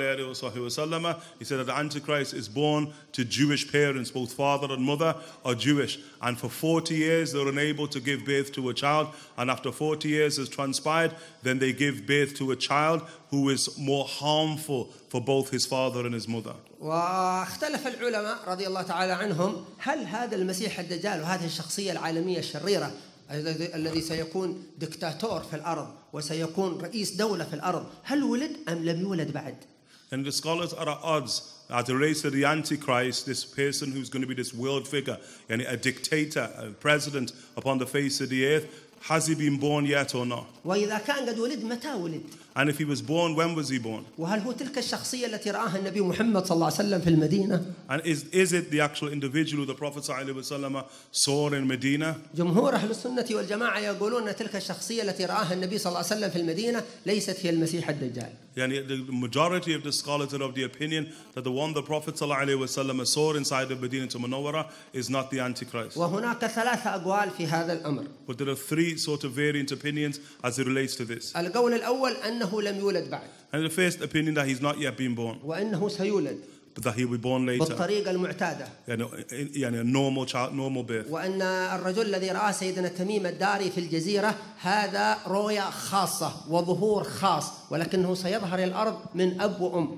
ﷺ, he said that the Antichrist is born to Jewish parents, both father and mother are Jewish. And for forty years they're unable to give birth to a child. And after forty years has transpired, then they give birth to a child who is more harmful for both his father and his mother. واختلف العلماء رضي الله تعالى عنهم هل هذا المسيح الدجال وهذه الشخصية العالمية الشريرة الذي سيكون دكتاتور في الأرض وسيكون رئيس دولة في الأرض هل ولد أم لم يولد بعد؟ And the scholars are at odds as it relates to the Antichrist, this person who's going to be this world figure, and a dictator, a president upon the face of the earth. Has he been born yet or not? وإذا كان قد ولد متى ولد؟ And if he was born, when was he born? وهل هو تلك الشخصية التي رآها النبي محمد صلى الله عليه وسلم في المدينة؟ And is, is it the actual individual who the Prophet ﷺ saw in Medina? جمهور أهل السنة والجماعة يقولون أن تلك الشخصية التي رآها النبي صلى الله عليه وسلم في المدينة ليست هي المسيح الدجال. Yani the majority of the scholars are of the opinion that the one the Prophet ﷺ saw inside of Medina to Munawwara is not the Antichrist. وهناك ثلاثة أقوال في هذا الأمر. But there are three sort of variant opinions as it relates to this. القول الأول أنه لم يولد بعد. And the first opinion that he's not yet been born, وأنه سيولد. but that he'll be born later. بالطريقة المعتادة. يعني يعني a normal child, normal birth. وأن الرجل الذي رأى سيدنا تميم الداري في الجزيرة هذا رؤيا خاصة وظهور خاص ولكنه سيظهر الأرض من أب وأم.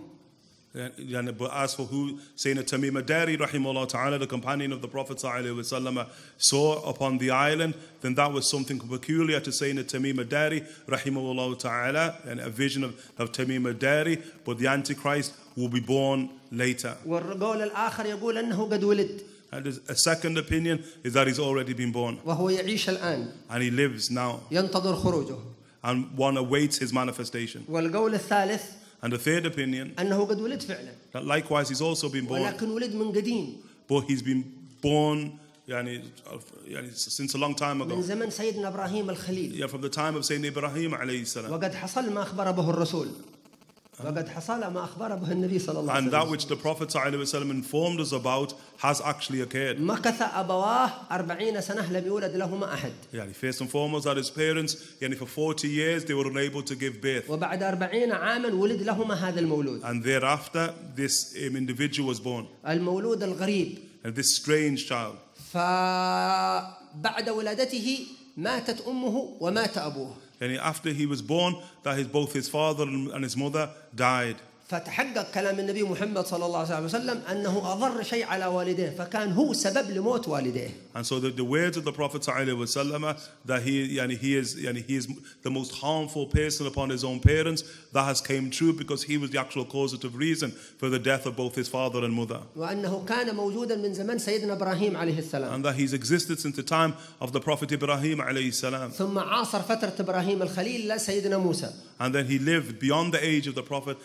يعني but as for who Sayyidina Tamim ad-Dari rahimahullah ta'ala, the companion of the Prophet sallallahu alaihi wasallam, saw upon the island, then that was something peculiar to Sayyidina Tamim ad-Dari rahimahullah ta'ala, and a vision of, of Tamim ad-Dari. But the Antichrist will be born later. والقول الآخر يقول أنه قد ولد. And a second opinion is that he's already been born. وهو يعيش الآن. And he lives now. ينتظر خروجه. And one awaits his manifestation. والقول الثالث And the third opinion, أنه قد ولد فعلا. that likewise he's also been born. ولكن ولد من قديم. But he's been born يعني, يعني, since a long time ago. من زمن سيدنا إبراهيم الخليل. Yeah, from the time of Sayyidina Ibrahim alayhi salam. وقد حصل ما أخبر به الرسول. وقد حصل ما أخبر به النبي صلى الله عليه وسلم. And that which the Prophet sallallahu alaihi wasallam informed us about has actually occurred. مكث أبواه أربعين سنة لم يولد لهما أحد. Yeah, first and foremost that his parents, يعني, for forty years they were unable to give birth. وبعد أربعين عاما ولد لهما هذا المولود. And thereafter this um, individual was born. المولود الغريب. And this strange child. فبعد ولادته ماتت أمه ومات أبوه. And after he was born, that his, both his father and his mother died. فتحقق كلام النبي محمد صلى الله عليه وسلم أنه أضر شيء على والديه فكان هو سبب لموت والديه. And so the, the words of the Prophet ﷺ that he, yani, he is, yani, he is the most harmful person upon his own parents, that has came true because he was the actual causative reason for the death of both his father and mother. وأنه كان موجودا من زمن سيدنا إبراهيم عليه السلام. And that he's existed since the time of the Prophet Ibrahim alayhi salam. ثم عاصر فترة إبراهيم الخليل لسيدنا موسى. And then he lived beyond the age of the Prophet Ibrahim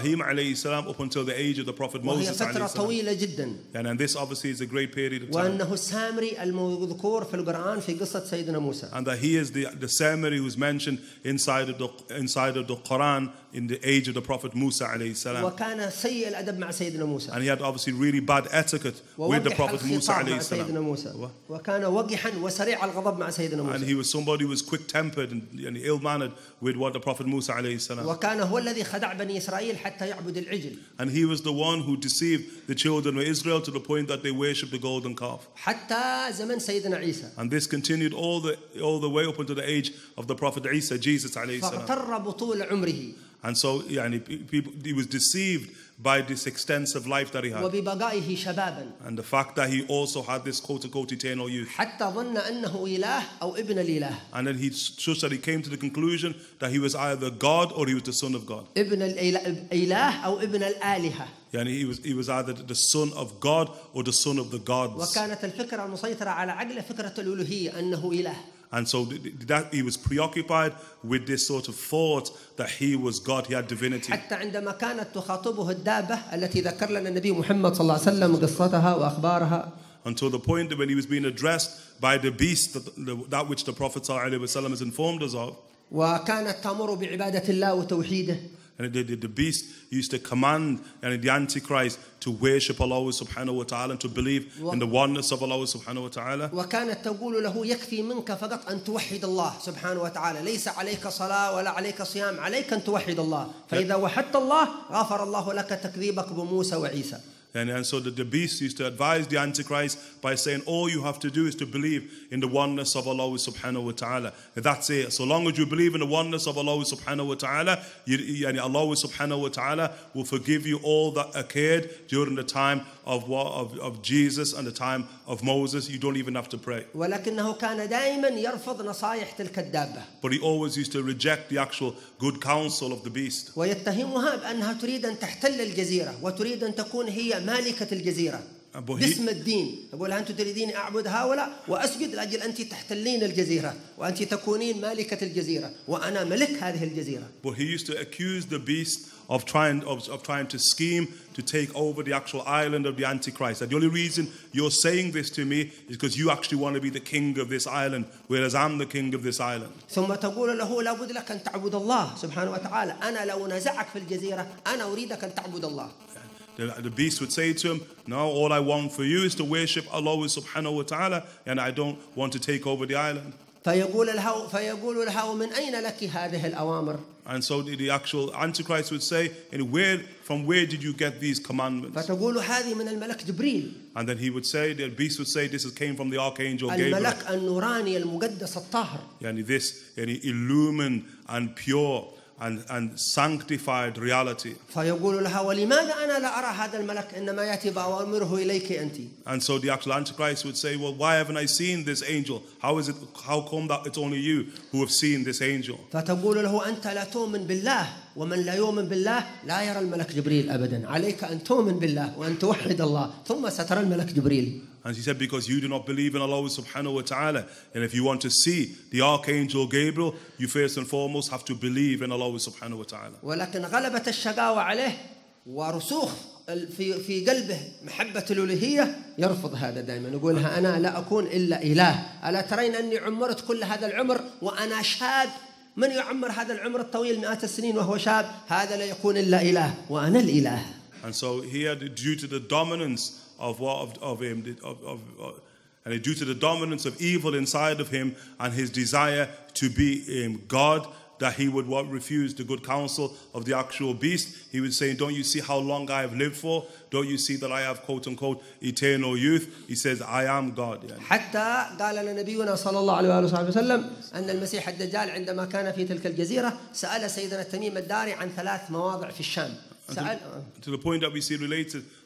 Ibrahim alayhi salam up until the age of the Prophet وهي Moses فترة alayhi salam. طويلة جدا. And, and this obviously is a great period of time. وأنه السامري المذكور في القرآن في قصة سيدنا موسى. And that he is the, the Samari who's mentioned inside of the, inside of the Quran in the age of the Prophet Musa alayhi salam. وكان سيء الأدب مع سيدنا موسى. And he had obviously really bad etiquette with the ووقح Prophet Musa الخطاب مع alayhi سيدنا salam. موسى. وكان وقحا وسريع الغضب مع سيدنا And موسى. he was somebody who was quick-tempered and, and ill-mannered with what the Prophet Musa alayhi salam. وكان هو الذي خدع بني إسرائيل حتى يعبد العجل. And he was the one who deceived the children of Israel to the point that they worshipped the golden calf. حتى زمن سيدنا عيسى. And this continued all the all the way up until the age of the Prophet Isa, Jesus alayhi salam. فاغتر بطول عمره. And so, يعني, people, he was deceived by this extensive life that he had. وببقائه شبابا. And the fact that he also had this quote-unquote eternal youth. حتى ظن أنه إله أو ابن الإله. And then he just that he came to the conclusion that he was either God or he was the son of God. ابن الإله أو ابن الآلهة. Yani he was he was either the son of God or the son of the gods. وكانت الفكرة المسيطرة على عقله فكرة الألوهية أنه إله. And so that he was preoccupied with this sort of thought that he was God, he had divinity. حتى عندما كانت تخاطبه الدابة التي ذكر لنا النبي محمد صلى الله عليه وسلم قصتها وأخبارها. Until the point that when he was being addressed by the beast, that, that which the Prophet ﷺ has informed us of. وكانت تأمر بعبادة الله وتوحيده. And the, the, the beast used to command and the Antichrist to worship Allah subhanahu wa ta'ala and to believe in the oneness of Allah subhanahu wa ta'ala. وكانت تقول له يكفي منك فقط أن توحد الله سبحانه وتعالى ليس عليك صلاة ولا عليك صيام عليك أن توحد الله فإذا وحدت الله غفر الله لك تكذيبك بموسى وعيسى. And, and so the, the beast used to advise the Antichrist by saying, all you have to do is to believe in the oneness of Allah subhanahu wa ta'ala. And that's it. So long as you believe in the oneness of Allah subhanahu wa ta'ala, you, you, Allah subhanahu wa ta'ala will forgive you all that occurred during the time of, of, of Jesus and the time of Moses. You don't even have to pray. ولكنه كان دائما يرفض نصائح تلك الدابة. But he always used to reject the actual good counsel of the beast. ويتهمها بأنها تريد أن تحتل الجزيرة وتريد أن تكون هي مالكة الجزيرة باسم الدين. يقول أنت تريدين أعبد هؤلاء وأسجد لأجل أنت تحتلين الجزيرة وأنت تكونين مالكة الجزيرة وأنا ملك هذه الجزيرة. But he used to accuse the beast of trying of, of trying to scheme to take over the actual island of the Antichrist. That the only reason you're saying this to me is because you actually want to be the king of this island, whereas I'm the king of this island. ثم تقول له لابد لك أن تعبد الله سبحانه وتعالى. أنا لو نزعك في الجزيرة أنا أريدك أن تعبد الله. The, the beast would say to him, no, all I want for you is to worship Allah subhanahu wa ta'ala, and I don't want to take over the island. فيقول له فيقول له من أين لك هذه الأوامر؟ And so the, the actual Antichrist would say, and where, from where did you get these commandments? فتقول هذه من الملك جبريل. And then he would say, the beast would say, this came from the archangel Gabriel. الملك النوراني المقدس الطاهر. Yani this, yani illumined and pure and, and sanctified reality. فيقول لها ولماذا أنا لا أرى هذا الملك إنما يأتي بأوامره إليك أنت. And so the actual Antichrist would say, well, why haven't I seen this angel? How is it? How come that it's only you who have seen this angel? فتقول له أنت لا تؤمن بالله ومن لا يؤمن بالله لا يرى الملك جبريل أبدا. عليك أن تؤمن بالله وأن توحد الله ثم سترى الملك جبريل. And he said, because you do not believe in Allah subhanahu wa ta'ala, and if you want to see the archangel Gabriel, you first and foremost have to believe in Allah subhanahu wa ta'ala. ولكن غلبت الشقاوة عليه ورسوخ في في قلبه محبة الألوهية يرفض هذا دائما. يقولها أنا لا أكون إلا إله. ألا ترين أني عمرت كل هذا العمر وأنا شاب؟ من يعمر هذا العمر الطويل مئات السنين وهو شاب؟ هذا لا يكون إلا إله وأنا الإله. And so here, due to the dominance of what of, of him, of, of, of, and due to the dominance of evil inside of him and his desire to be um, God, that he would what, refuse the good counsel of the actual beast. He would say, don't you see how long I have lived for? Don't you see that I have quote unquote eternal youth? He says, I am God. يعني. حتى قال لنا نبينا صلى الله عليه وآله وسلم أن المسيح الدجال عندما كان في تلك الجزيرة سأل سيدنا تميم الداري عن ثلاث مواضع في الشام. To, to the point that we see related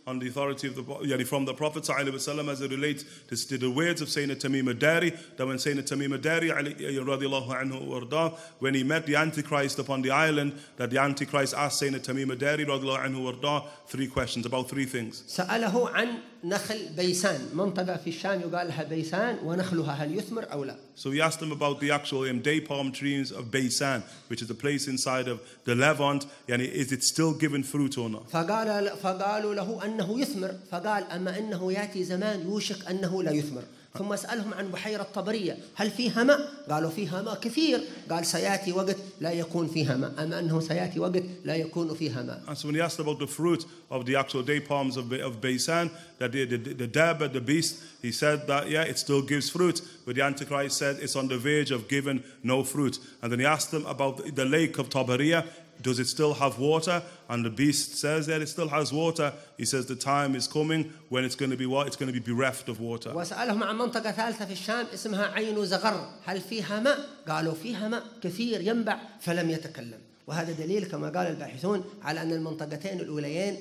on the authority of the yani from the Prophet ﷺ as it relates to, to the words of Sayyidina Tamim ad-Dari, that when Sayyidina Tamim ad-Dari radiallahu anhu warda, when he met the Antichrist upon the island, that the Antichrist asked Sayyidina Tamim ad-Dari radiallahu anhu warda three questions about three things. سأله عن نخل بيسان، منطقة في الشام يقال لها بيسان، ونخلها هل يثمر أو لا. So he asked him about the actual um, day palm trees of Baysan, which is a place inside of the Levant, and is it still giving fruit or not? فقال فقالوا له أنه يثمر، فقال أما أنه يأتي زمان يوشك أنه لا يثمر. ثم سألهم عن بحيرة طبرية، هل فيها ماء؟ قالوا فيها ماء كثير. قال سيأتي وقت لا يكون فيها ماء، أما أنه سيأتي وقت لا يكون فيها ماء. And so when he asked about the fruit of the actual day palms of, of Baysan, that the, the, the Dabba, the beast, he said that, yeah, it still gives fruit. But the Antichrist said it's on the verge of giving no fruit. And then he asked them about the, the lake of Tabariya. Does it still have water? And the beast says that it still has water. He says the time is coming when it's going to be what? It's going to be bereft of water. وسألهم عن منطقة ثالثة في الشام اسمها عين زغر، هل فيها ماء؟ قالوا فيها ماء كثير ينبع، فلم يتكلم. وهذا دليل كما قال الباحثون على أن المنطقتين الأوليين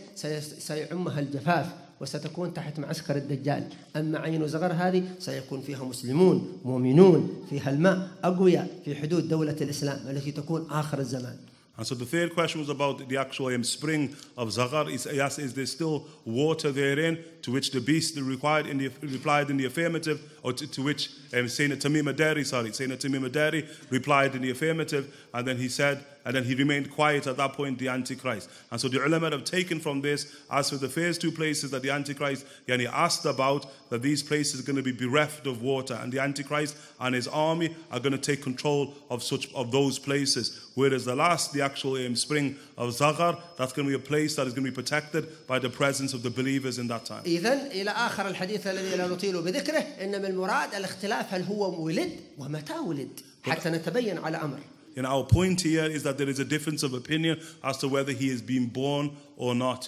سيعمها الجفاف وستكون تحت معسكر الدجال. أما عين زغر هذه سيكون فيها مسلمون مؤمنون، فيها الماء أقوياء في حدود دولة الإسلام التي تكون آخر الزمان. And so the third question was about the actual um, spring of Zaghar. He asked, is there still water therein? To which the beast replied in the, replied in the affirmative, or to, to which um, Sayyidina Tamim ad-Dari, sorry, Sayyidina Tamim ad-Dari replied in the affirmative, and then he said, and then he remained quiet at that point, the Antichrist. And so the ulama have taken from this, as for the first two places that the Antichrist yani, asked about, that these places are going to be bereft of water, and the Antichrist and his army are going to take control of such of those places. Whereas the last, the actual um, spring of Zaghar, that's going to be a place that is going to be protected by the presence of the believers in that time. إذن إلى آخر الحديث الذي لا نطيل بذكره، إنما المراد الاختلاف هل هو ولد ومتى ولد حتى نتبين على أمر. And our point here is that there is a difference of opinion as to whether he is being born or not.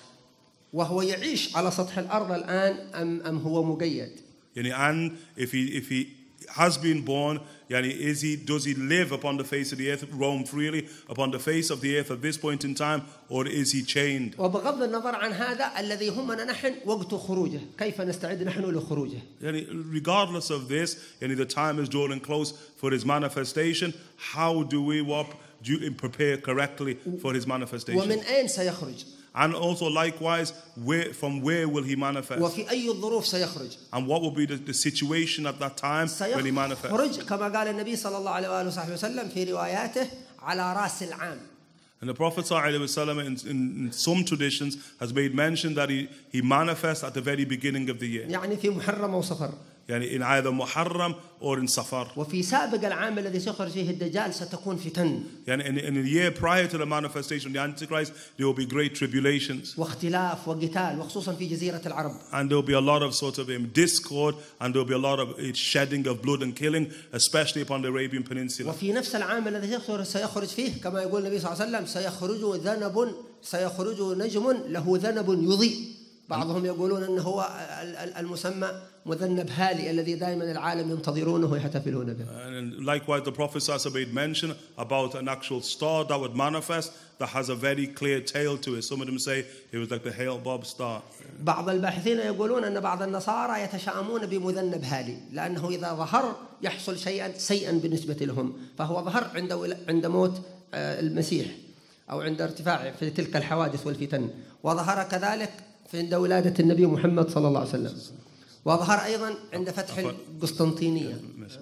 وهو يعيش على سطح الأرض الآن أم أم هو مقيد. Yani, and if he if he has been born, yani, is he does he live upon the face of the earth, roam freely upon the face of the earth at this point in time, or is he chained? وبغض النظر عن هذا الذي همنا نحن وقت خروجه، كيف نستعد نحن لخروجه؟ Yani, regardless of this, yani, the time is drawing close for his manifestation. How do we what, do prepare correctly for his manifestation? ومن أين سيخرج؟ And also likewise, where, from where will he manifest? وفي أي الظروف سيخرج؟ And what will be the, the situation at that time when he manifests? سيخرج كما قال النبي صلى الله عليه وآله وصحبه وسلم في رواياته على رأس العام. And the Prophet ﷺ in, in, in some traditions has made mention that he, he manifests at the very beginning of the year. يعني في محرم أو صفر. يعني in either Muharram or in Safar. وفي سابق العام الذي سيخرج فيه الدجال ستكون فتن. يعني in, in the year prior to the manifestation of the Antichrist, there will be great tribulations. واختلاف وقتال وخصوصا في جزيرة العرب. And there will be a lot of sort of um, discord, and there will be a lot of uh, shedding of blood and killing, especially upon the Arabian Peninsula. وفي نفس العام الذي سيخرج فيه كما يقول النبي صلى الله عليه وسلم سيخرج ذنب سيخرج نجم له ذنب يضيء. بعضهم يقولون أنه هو المسمى مذنب هالي الذي دائما العالم ينتظرونه ويحتفلون به. And likewise, the Prophet also made mention about an actual star that would manifest that has a very clear tail to it. Some of them say it was like the Hale Bob star. بعض الباحثين يقولون أن بعض النصارى يتشائمون بمذنب هالي لأنه إذا ظهر يحصل شيئا سيئا بالنسبة لهم، فهو ظهر عند عند موت المسيح أو عند ارتفاع في تلك الحوادث والفتن، وظهر كذلك عند ولادة النبي محمد صلى الله عليه وسلم، وظهر أيضا عند فتح القسطنطينية.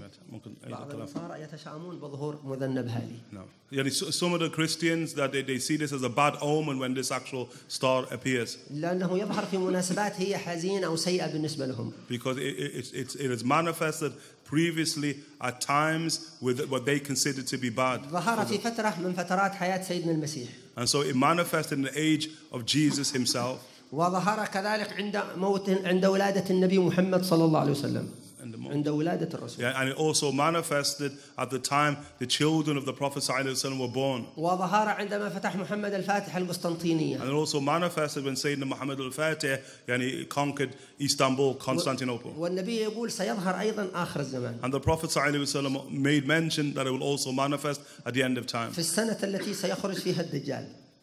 بعض النصارى يتشائمون بظهور مذنب هالي. No. يعني some of the Christians that they, they see this as a bad omen when this actual star appears. لأنه يظهر في مناسبات هي حزينة أو سيئة بالنسبة لهم. Because it, it, it, it is manifested previously at times with what they consider to be bad. ظهر في فترة من فترات حياة سيدنا المسيح. And so it manifested in the age of Jesus himself. وظهر كذلك عند موت عند ولادة النبي محمد صلى الله عليه وسلم. عند ولادة الرسول. Yeah, and it also manifested at the time the children of the Prophet ﷺ were born. وظهر عندما فتح محمد الفاتح القسطنطينية. And it also manifested when Sayyidina Muhammad al-Fatih يعني conquered Istanbul, Constantinople. والنبي يقول سيظهر أيضا آخر الزمان. And the Prophet ﷺ made mention that it will also manifest at the end of time. في السنة التي سيخرج فيها الدجال.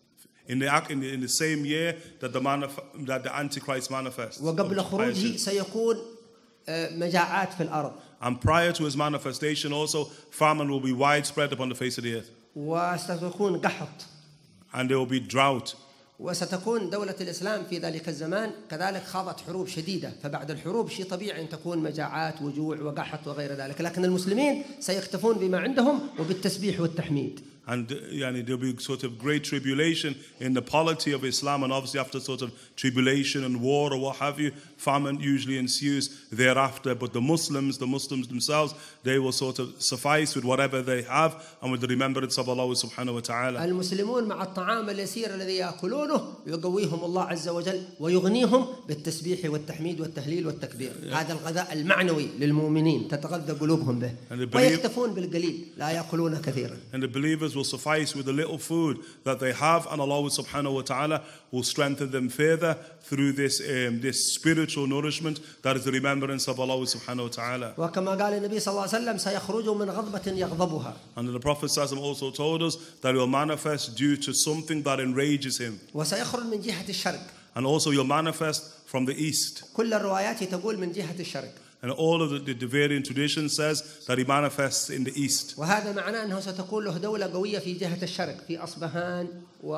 in the, in the, in the same year that the, manif- that the Antichrist manifests. وقبل خروجه سيكون مجاعات في الأرض. And prior to his manifestation also, famine will be widespread upon the face of the earth. وستكون قحط. And there will be drought. وستكون دولة الإسلام في ذلك الزمان كذلك خاضت حروب شديدة، فبعد الحروب شيء طبيعي أن تكون مجاعات وجوع وقحط وغير ذلك، لكن المسلمين سيكتفون بما عندهم وبالتسبيح والتحميد. And yani, there'll be sort of great tribulation in the polity of Islam, and obviously after sort of tribulation and war or what have you, famine usually ensues thereafter. But the Muslims, the Muslims themselves, they will sort of suffice with whatever they have and with the remembrance of Allah subhanahu wa ta'ala. المسلمون مع الطعام اليسير الذي يأكلونه يقويهم الله عز وجل ويغنيهم بالتسبيح والتحميد والتهليل والتكبير. هذا الغذاء المعنوي للمؤمنين تتغذى قلوبهم به. ويكتفون بالقليل لا يأكلون كثيرا. And the believers will suffice with the little food that they have, and Allah subhanahu wa ta'ala will strengthen them further through this um, this spiritual nourishment that is the remembrance of Allah subhanahu wa ta'ala. وكما قال النبي صلى الله عليه وسلم سيخرج من غضبة يغضبها. And the Prophet also told us that he will manifest due to something that enrages him. وسيخرج من جهة الشرق. And also he'll manifest from the east. كل الروايات تقول من جهة الشرق. And all of the, the, the varying tradition says that he manifests in the east. وهذا معناه أنه ستكون له دولة قوية في جهة الشرق في أصبهان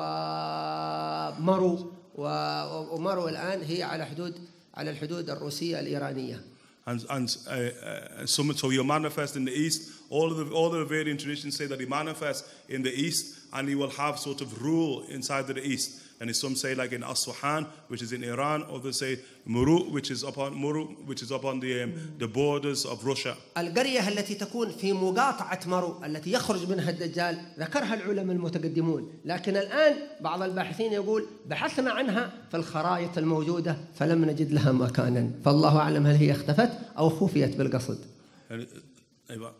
ومرو ومرو الآن هي على حدود على الحدود الروسية الإيرانية. And and uh, uh, so, so he'll manifest in the east. All of the all the varying traditions say that he manifests in the east, and he will have sort of rule inside of the east. And some say like in Asfahan, which is in Iran, others say Muru, which is upon Muru, which is upon the um, the borders of Russia. القرية التي تكون في مقاطعة مرو التي يخرج منها الدجال ذكرها العلماء المتقدمون، لكن الآن بعض الباحثين يقول بحثنا عنها في الخرائط الموجودة فلم نجد لها مكانا، فالله أعلم هل هي اختفت أو خفيت بالقصد. أيوة.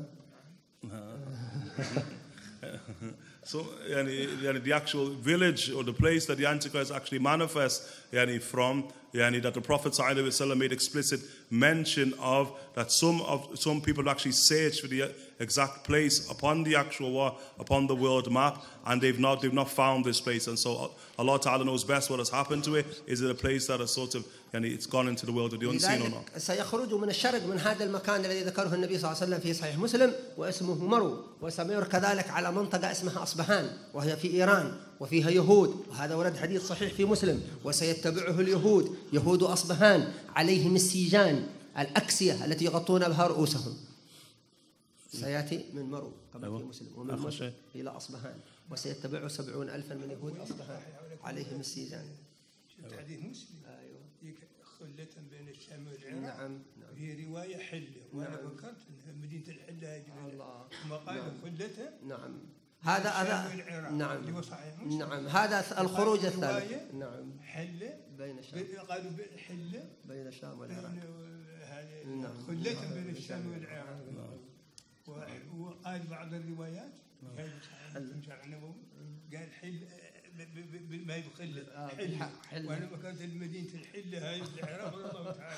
So, yani, yani, the actual village or the place that the Antichrist actually manifests yani, from, yani, that the Prophet ﷺ made explicit mention of, that some of some people actually search for the exact place upon the actual war, upon the world map, and they've not they've not found this place. And so Allah Ta'ala knows best what has happened to it. Is it a place that is sort of, yani, it's gone into the world of the unseen or not? سيخرج من الشرق من هذا المكان الذي ذكره النبي صلى الله عليه وسلم في صحيح مسلم واسمه مرو، وسمير كذلك على منطقة اسمها أصبهان وهي في إيران وفيها يهود، وهذا ورد حديث صحيح في مسلم. وسيتبعه اليهود، يهود أصبهان عليهم السيجان الأكسية التي يغطون بها رؤوسهم. سيأتي من مرو كما في مسلم ومن مرو إلى أصبهان، وسيتبعه سبعون ألفا من يهود أصبهان عليهم السيجان. حديث مسلم. أيوة. خلة بين الشام والعراق. نعم. في رواية حلة، وأنا فكرت أن مدينة الحلة هذه ما قالوا خلة. نعم. هذا هذا نعم نعم هذا الخروج الثالث. نعم. حلة بين الشام. قالوا حلة بين الشام والعراق. نعم. خلة بين الشام والعراق. وقال بعض الروايات قال حل ما يبخل حل، وانا ما كانت مدينه الحله هاي العراق الله تعالى.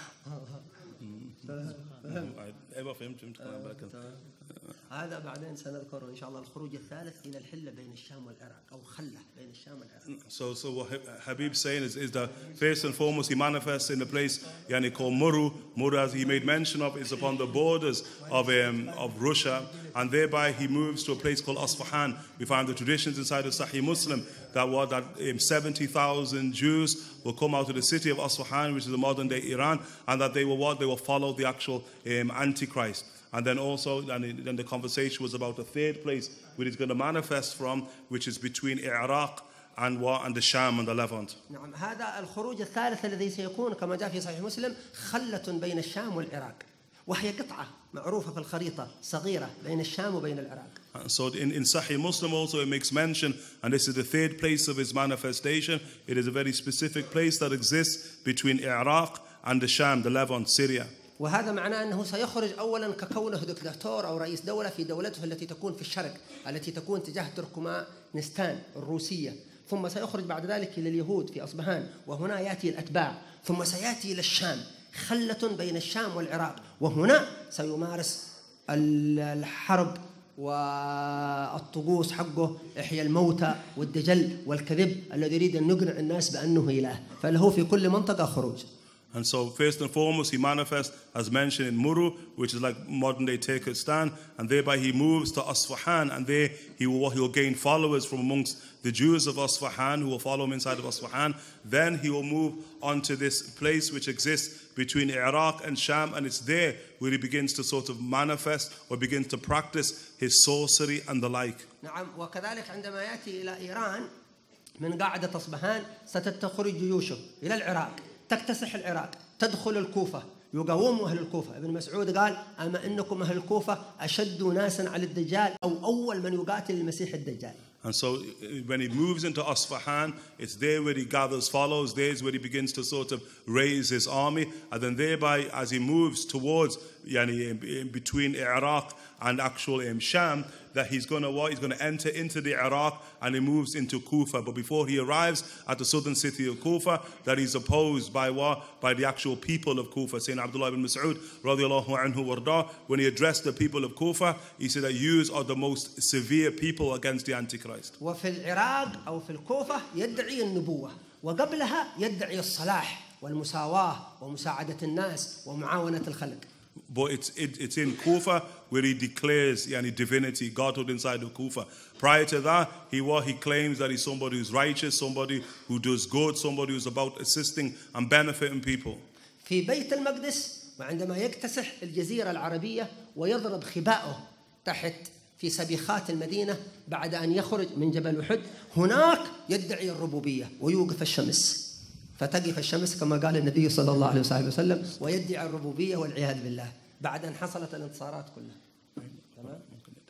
ايوه فهمت فهمت هذا بعدين سنذكره ان شاء الله. الخروج الثالث الى الحله بين الشام والعراق او خله بين الشام والعراق. So so what Habib's saying is, is that first and foremost he manifests in the place yani called Muru. Muru, as he made mention of, is upon the borders of um, of Russia, and thereby he moves to a place called Asfahan. We find the traditions inside of Sahih Muslim that what that um, seventy thousand Jews will come out of the city of Asfahan, which is the modern day Iran, and that they will what they will follow the actual um, Antichrist. And then also, and then the conversation was about the third place where he's going to manifest from, which is between Iraq and what and the Sham and the Levant. نعم هذا الخروج الثالث الذي سيكون كما جاء في صحيح مسلم خلة بين الشام والعراق، وهي قطعة معروفة في الخريطة صغيرة بين الشام وبين العراق. So in, in Sahih Muslim also it makes mention, and this is the third place of his manifestation. It is a very specific place that exists between Iraq and the Sham, the Levant, Syria. وهذا معناه أنه سيخرج أولا ككونه دكتاتور أو رئيس دولة في دولته التي تكون في الشرق، التي تكون تجاه تركمانستان الروسية، ثم سيخرج بعد ذلك إلى اليهود في أصبهان، وهنا يأتي الأتباع، ثم سيأتي إلى الشام، خلة بين الشام والعراق، وهنا سيمارس الحرب والطقوس حقه إحياء الموتى والدجل والكذب الذي يريد أن يقنع الناس بأنه إله، فله في كل منطقة خروج. And so first and foremost, he manifests, as mentioned, in Muru, which is like modern-day Turkestan, and thereby he moves to Asfahan, and there he will, he will gain followers from amongst the Jews of Asfahan who will follow him inside of Asfahan. Then he will move on to this place which exists between Iraq and Sham, and it's there where he begins to sort of manifest or begins to practice his sorcery and the like. نعم، وكذلك عندما يأتي إلى إيران من قاعدة أصبهان ستخرج جيوشه إلى العراق، تكتسح العراق، تدخل الكوفة، يقاوم أهل الكوفة. ابن مسعود قال: أما إنكم أهل الكوفة أشد ناسا على الدجال، أو أول من يقاتل المسيح الدجال. And so when he moves into Asfahan, it's there where he gathers followers, there's where he begins to sort of raise his army, and then thereby as he moves towards, yani, in between Iraq and actual um, Sham, that he's going to what? He's going to enter into the Iraq and he moves into Kufa. But before he arrives at the southern city of Kufa, that he's opposed by what? By the actual people of Kufa. Sayyidina Abdullah ibn Mas'ud, radiallahu anhu warda, when he addressed the people of Kufa, he said that yous are the most severe people against the Antichrist. وفي العراق أو في الكوفة يدعي النبوة، وقبلها يدعي الصلاح والمساواة ومساعدة الناس ومعاونة الخلق. But it's, it, it's in Kufa where he declares yani, divinity, godhood inside of Kufa. Prior to that, he, what, he claims that he's somebody who's righteous, somebody who does good, somebody who's about assisting and benefiting people. في بيت المقدس، وعندما يكتسح الجزيرة العربية ويضرب خباءه تحت في سبيخات المدينة بعد أن يخرج من جبل أحد، هناك يدعي الربوبية ويوقف الشمس، فتقف الشمس كما قال النبي صلى الله عليه وسلم، ويدعي الربوبية والعياذ بالله بعد أن حصلت الانتصارات كلها. تمام؟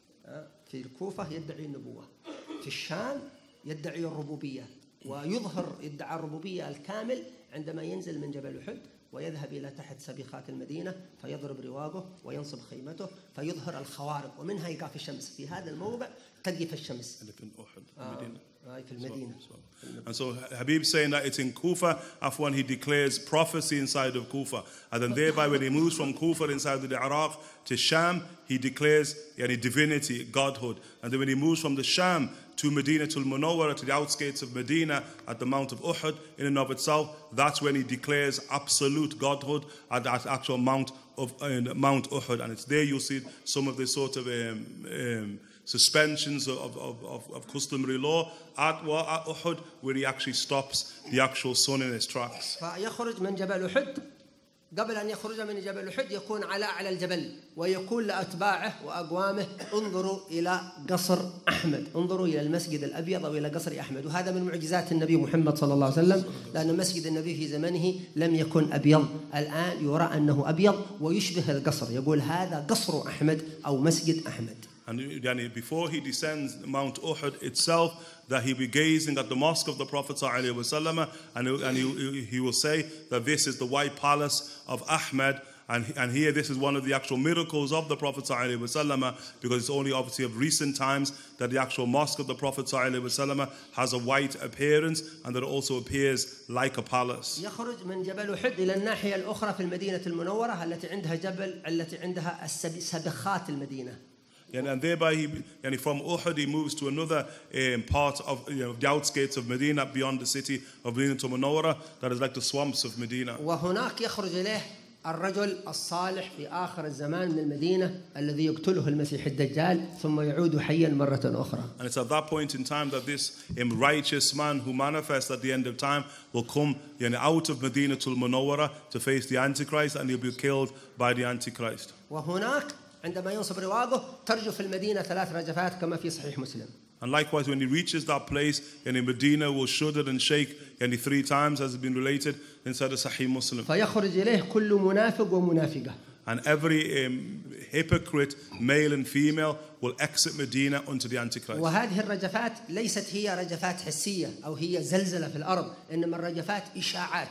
في الكوفة يدعي النبوة، في الشام يدعي الربوبية، ويظهر يدعي الربوبية الكامل عندما ينزل من جبل أحد ويذهب إلى تحت سبيخات المدينة فيضرب رواقه وينصب خيمته فيظهر الخوارق، ومنها يقع في الشمس. في هذا الموضع تقف الشمس. آه. في المدينة. And so Habib saying that it's in Kufa after when he declares prophecy inside of Kufa, and then thereby when he moves from Kufa inside of the Iraq to Sham, he declares yani, divinity, godhood, and then when he moves from the Sham to Medina to Munawwara, to the outskirts of Medina at the Mount of Uhud in and of itself, that's when he declares absolute godhood at that actual Mount of uh, Mount Uhud, and it's there you'll see some of the sort of um, um, suspensions of, of, of, of customary law at, well, at Uhud, where he actually stops the actual sun in its tracks. فيخرج من جبل أحد، قبل أن يخرج من جبل أحد يكون على أعلى الجبل ويقول لأتباعه وأقوامه: انظروا إلى قصر أحمد، انظروا إلى المسجد الأبيض أو إلى قصر أحمد. وهذا من معجزات النبي محمد صلى الله عليه وسلم، لأن مسجد النبي في زمنه لم يكن أبيض، الآن يرى أنه أبيض ويشبه القصر، يقول هذا قصر أحمد أو مسجد أحمد. And before he descends Mount Uhud itself, that he be gazing at the mosque of the Prophet ﷺ, and, and he, he will say that this is the white palace of Ahmed, and, and here this is one of the actual miracles of the Prophet ﷺ, because it's only obviously of recent times that the actual mosque of the Prophet ﷺ has a white appearance, and that it also appears like a palace. يخرج من جبل أحد إلى الناحية الأخرى في المدينة المنورة التي عندها جبل التي عندها سبخات المدينة. And, and thereby, he, and from Uhud, he moves to another um, part of you know, the outskirts of Medina, beyond the city of Medina to Munawwara, that is like the swamps of Medina. وهناك يخرج إليه الرجل الصالح في آخر الزمان من المدينة الذي يقتله المسيح الدجال ثم يعود حيا مرة أخرى. And it's at that point in time that this um, righteous man who manifests at the end of time will come you know, out of Medina to Munawwara to face the Antichrist, and he'll be killed by the Antichrist. وهناك عندما ينصب رواقه ترجف المدينة ثلاث رجفات كما في صحيح مسلم. And likewise, when he reaches that place, and in Medina will shudder and shake, and he three times has been related inside the Sahih Muslim. فيخرج إليه كل منافق ومنافقة. And every um, hypocrite, male and female, will exit Medina unto the Antichrist. وهذه الرجفات ليست هي رجفات حسية أو هي زلزلة في الأرض، إنما الرجفات إشاعات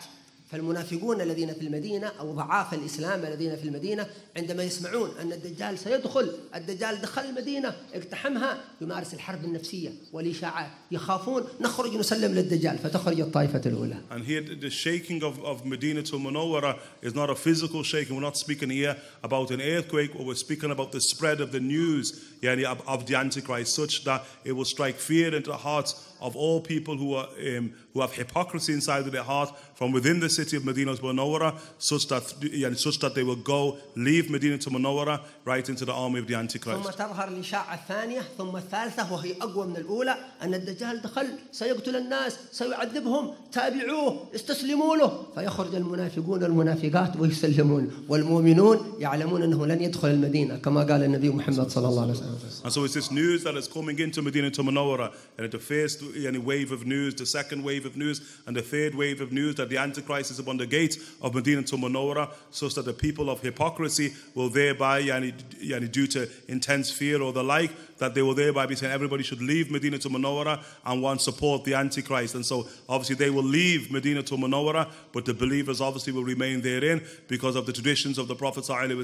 فالمنافقون الذين في المدينة أو ضعاف الإسلام الذين في المدينة عندما يسمعون أن الدجال سيدخل، الدجال دخل المدينة اقتحمها، يمارس الحرب النفسية والإشاعات، يخافون نخرج نسلم للدجال فتخرج الطائفة الأولى. And here the shaking of, of Medina to Munawwara is not a physical shaking. We're not speaking here about an earthquake, or we're speaking about the spread of the news yani, of, of the Antichrist, such that it will strike fear into the hearts of all people who are um, who have hypocrisy inside of their heart from within the city of Medina to Munawwara, such that yani, such that they will go leave Medina to Munawwara right into the army of the Antichrist. ثم تظهر الإشاعة الثانية ثم الثالثة وهي أقوى من الأولى أن الدجال دخل سيقتل الناس سيعذبهم تابعوه استسلموا له، فيخرج المنافقون والمنافقات ويسلمون، والمؤمنون يعلمون أنه لن يدخل المدينة كما قال النبي محمد صلى الله عليه وسلم. And so it's this news that is coming into Medina to Munawwara, and the first yani, wave of news, the second wave of news, and the third wave of news that the Antichrist is upon the gate of Medina to Munawwara, such that the people of hypocrisy will thereby, yani, yani, due to intense fear or the like, that they will thereby be saying everybody should leave Medina to Munawwara and want support the Antichrist. And so obviously they will leave Medina to Munawwara, but the believers obviously will remain therein because of the traditions of the Prophet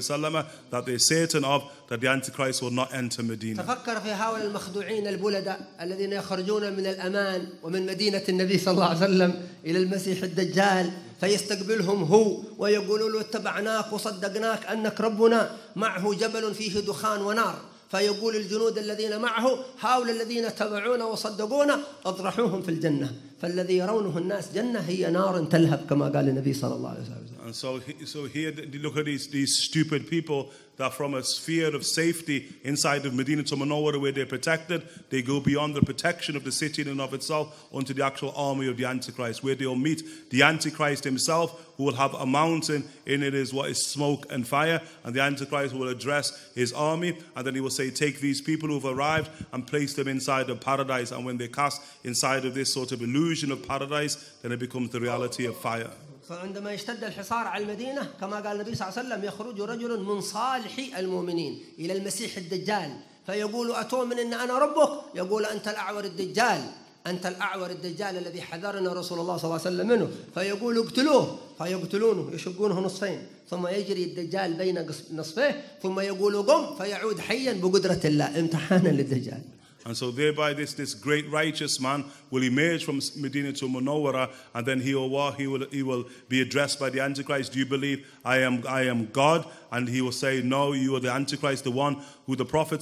ﷺ that they're certain of, that the Antichrist will not enter Medina. تفكر في هؤلاء المخدوعين البلدة الذين يخرجون من الأمان ومن مدينة النبي صلى الله عليه وسلم إلى المسيح الدجال فيستقبلهم هو ويقولوا له اتبعناك وصدقناك أنك ربنا، معه جبل فيه دخان ونار، فيقول الجنود الذين معه هؤلاء الذين تبعونا وصدقونا اطرحوهم في الجنة، فالذي يرونه الناس جنة هي نار تلهب كما قال النبي صلى الله عليه وسلم. And so, so here, look at these, these stupid people that from a sphere of safety inside of Medina to Munawwara where they're protected, they go beyond the protection of the city in and of itself onto the actual army of the Antichrist, where they'll meet the Antichrist himself, who will have a mountain, in it is what is smoke and fire, and the Antichrist will address his army, and then he will say, take these people who've arrived and place them inside of paradise, and when they cast inside of this sort of illusion of paradise, then it becomes the reality of fire. فعندما يشتد الحصار على المدينة كما قال النبي صلى الله عليه وسلم يخرج رجل من صالح المؤمنين إلى المسيح الدجال فيقول أتؤمن أن أنا ربك؟ يقول أنت الأعور الدجال، أنت الأعور الدجال الذي حذرنا رسول الله صلى الله عليه وسلم منه، فيقول اقتلوه، فيقتلونه يشقونه نصفين، ثم يجري الدجال بين نصفيه، ثم يقول قم، فيعود حيا بقدرة الله امتحانا للدجال. And so thereby this, this great righteous man will emerge from Medina to Munawwara, and then he will, he will he will be addressed by the Antichrist. Do you believe I am I am God? And he will say, no, you are the Antichrist, the one who the Prophet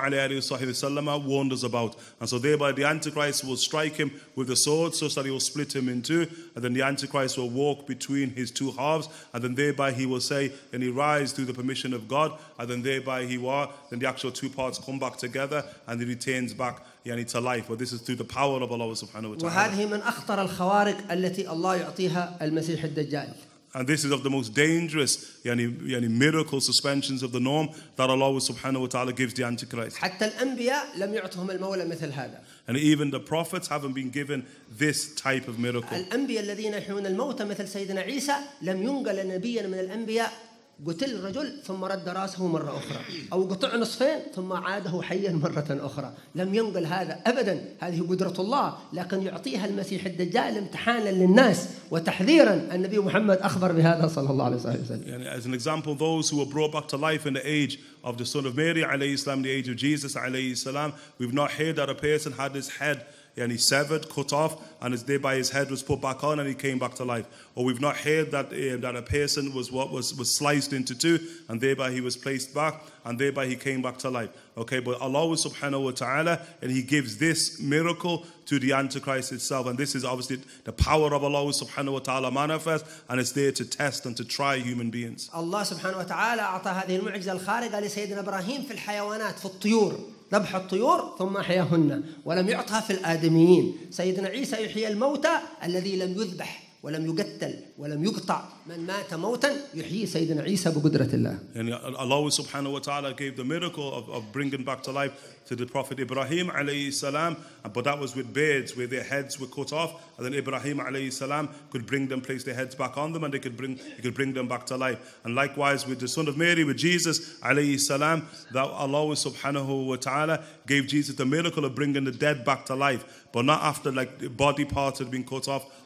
ﷺ warned us about. And so thereby the Antichrist will strike him with the sword such that he will split him in two, and then the Antichrist will walk between his two halves, and then thereby he will say, and he rise through the permission of God, and then thereby he will, then the actual two parts come back together, and he returns back يعني to life. But this is through the power of Allah subhanahu wa ta'ala. وهذه من أخطر الخوارق التي الله يعطيها المسيح الدجال. And this is of the most dangerous يعني, يعني miracle suspensions of the norm that Allah subhanahu wa ta'ala gives the Antichrist. حتى الأنبياء لم يعطهم المولى مثل هذا. And even the prophets haven't been given this type of miracle. الأنبياء الذين يحيون الموتى مثل سيدنا عيسى لم ينقل نبيا من الأنبياء قتل رجل ثم رد راسه مرة أخرى، أو قطع نصفين ثم عاده حيا مرة أخرى، لم ينقل هذا أبدا، هذه قدرة الله، لكن يعطيها المسيح الدجال امتحانا للناس وتحذيرا. النبي محمد أخبر بهذا صلى الله عليه وسلم. And as an example, those who were brought back to life in the age of the son of Mary alayhi salam, the age of Jesus alayhi salam, we've not heard that a person had his head and he severed, cut off, and his, thereby his head was put back on and he came back to life. Or we've not heard that uh, that a person was what was was sliced into two, and thereby he was placed back, and thereby he came back to life. Okay, but Allah subhanahu wa ta'ala, and he gives this miracle to the Antichrist itself, and this is obviously the power of Allah subhanahu wa ta'ala manifest, and it's there to test and to try human beings. Allah subhanahu wa ta'ala أعطى هذه المعجزة الخارقة لسيدنا إبراهيم في الحيوانات، في الطيور، ذبح الطيور ثم أحياهن، ولم يعطها في الآدميين. سيدنا عيسى يحيي الموتى الذي لم يذبح ولم يقتل ولم يقطع، من مات موتا يحيي سيدنا عيسى بقدرة الله. And Allah subhanahu wa ta'ala gave the miracle of, of bringing back to life to the Prophet Ibrahim alayhi salam, but that was with birds where their heads were cut off, and then Ibrahim alayhi salam could bring them, place their heads back on them, and they could bring he could bring them back to life. And likewise with the son of Mary, with Jesus alayhi salam, that Allah subhanahu wa ta'ala gave Jesus the miracle of bringing the dead back to life, but not after like the body parts had been cut off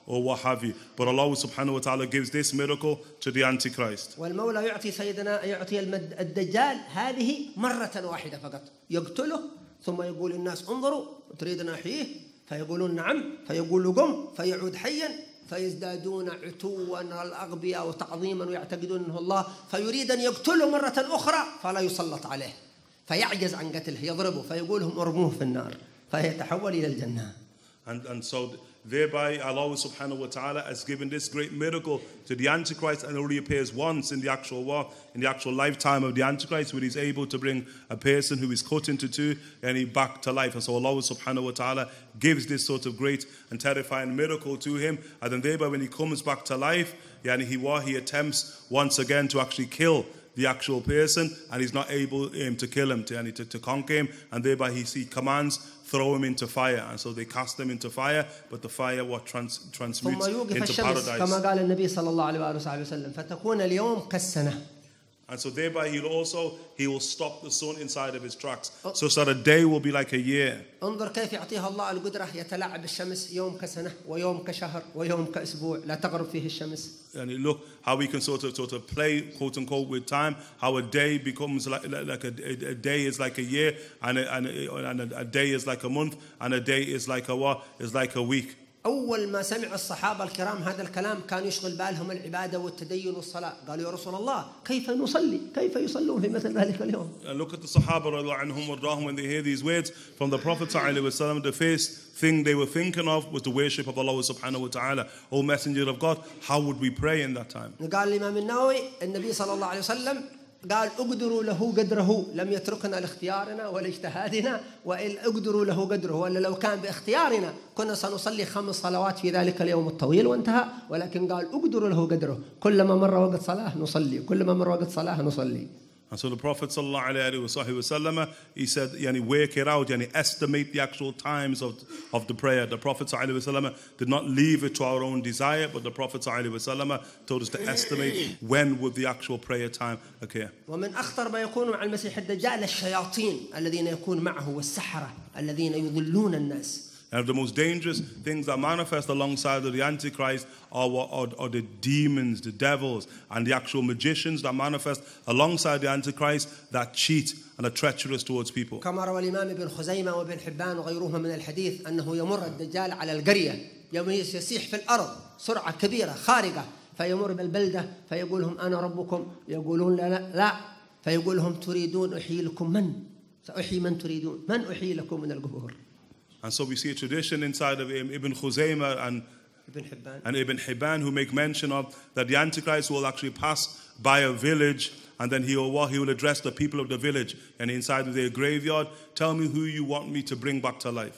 or what have you. But Allah subhanahu wa ta'ala gives this miracle to the Antichrist. والمولى يعطي سيدنا يعطي الدجال هذه مرة واحدة فقط، يقتله ثم يقول الناس انظروا تريد أن أحييه، فيقولون نعم، فيقول قم، فيعود حيا، فيزدادون عتوا الأغبياء وتعظيما ويعتقدون أنه الله، فيريد أن يقتله مرة أخرى فلا يسلط عليه، فيعجز عن قتله، يضربه فيقولهم ارموه في النار، فيتحول إلى الجنة. And, and so thereby Allah subhanahu wa ta'ala has given this great miracle to the Antichrist, and it only appears once in the actual war, in the actual lifetime of the Antichrist, where he's able to bring a person who is cut into two and he back to life. And so Allah subhanahu wa ta'ala gives this sort of great and terrifying miracle to him, and then thereby when he comes back to life, yani he, he attempts once again to actually kill the actual person, and he's not able um, to kill him, to, to, to conquer him, and thereby he, he commands, throw him into fire. And so they cast him into fire, but the fire what trans, transmutes into paradise. كما قال النبي صلى الله عليه وسلم فتكون اليوم كالسنة. And so thereby he'll also, he will stop the sun inside of his tracks, so that a day will be like a year. انظر كيف يعطيها الله القدرة يتلاعب الشمس يوم كسنة ويوم كشهر ويوم كأسبوع لا تغرب فيه الشمس. And look how we can sort of sort of play quote unquote with time, how a day becomes like like a, a, a day is like a year, and a, and, a, and a, a day is like a month, and a day is like a what is like a week. أول ما سمع الصحابة الكرام هذا الكلام كان يشغل بالهم العبادة والتدين والصلاة، قالوا يا رسول الله كيف نصلي؟ كيف يصلون في مثل ذلك اليوم؟ And look at the Sahaba عنهم when they hear these words from the Prophet ﷺ, the first thing they were thinking of was the worship of Allah subhanahu wa ta'ala. O Messenger of God, how would we pray in that time? قال الإمام النووي النبي صلى الله عليه وسلم قال اقدروا له قدره، لم يتركنا لاختيارنا ولا اجتهادنا، وإن اقدروا له قدره، ولا لو كان باختيارنا كنا سنصلي خمس صلوات في ذلك اليوم الطويل وانتهى، ولكن قال اقدروا له قدره، كلما مر وقت صلاة نصلي، كلما مر وقت صلاة نصلي. And so the Prophet ﷺ, he said, yani, work it out, yani, estimate the actual times of, of the prayer. The Prophet ﷺ did not leave it to our own desire, but the Prophet ﷺ told us to estimate when would the actual prayer time occur. ومن أخطر ما يكون مع المسيح الدجال الشياطين الذين يكون معه والسحرة الذين يضلون الناس. And of the most dangerous things that manifest alongside of the Antichrist are, are, are the demons, the devils, and the actual magicians that manifest alongside the Antichrist that cheat and are treacherous towards people. كما روى الإمام ابن خزيمة وابن حبان وغيرهما من الحديث أنه يمر الدجال على القرية يسيح في الأرض سرعة كبيرة خارقة، فيمر بالبلدة فيقول لهم أنا ربكم، يقولون لا لا, لا. فيقول لهم تريدون أحيي لكم من؟ سأحيي من تريدون؟ من أحيي لكم من القبور؟ And so we see a tradition inside of Ibn Khuzaymah and Ibn Hibban. and Ibn Hibban who make mention of that the Antichrist will actually pass by a village, and then he will, he will address the people of the village, and inside of their graveyard, tell me who you want me to bring back to life.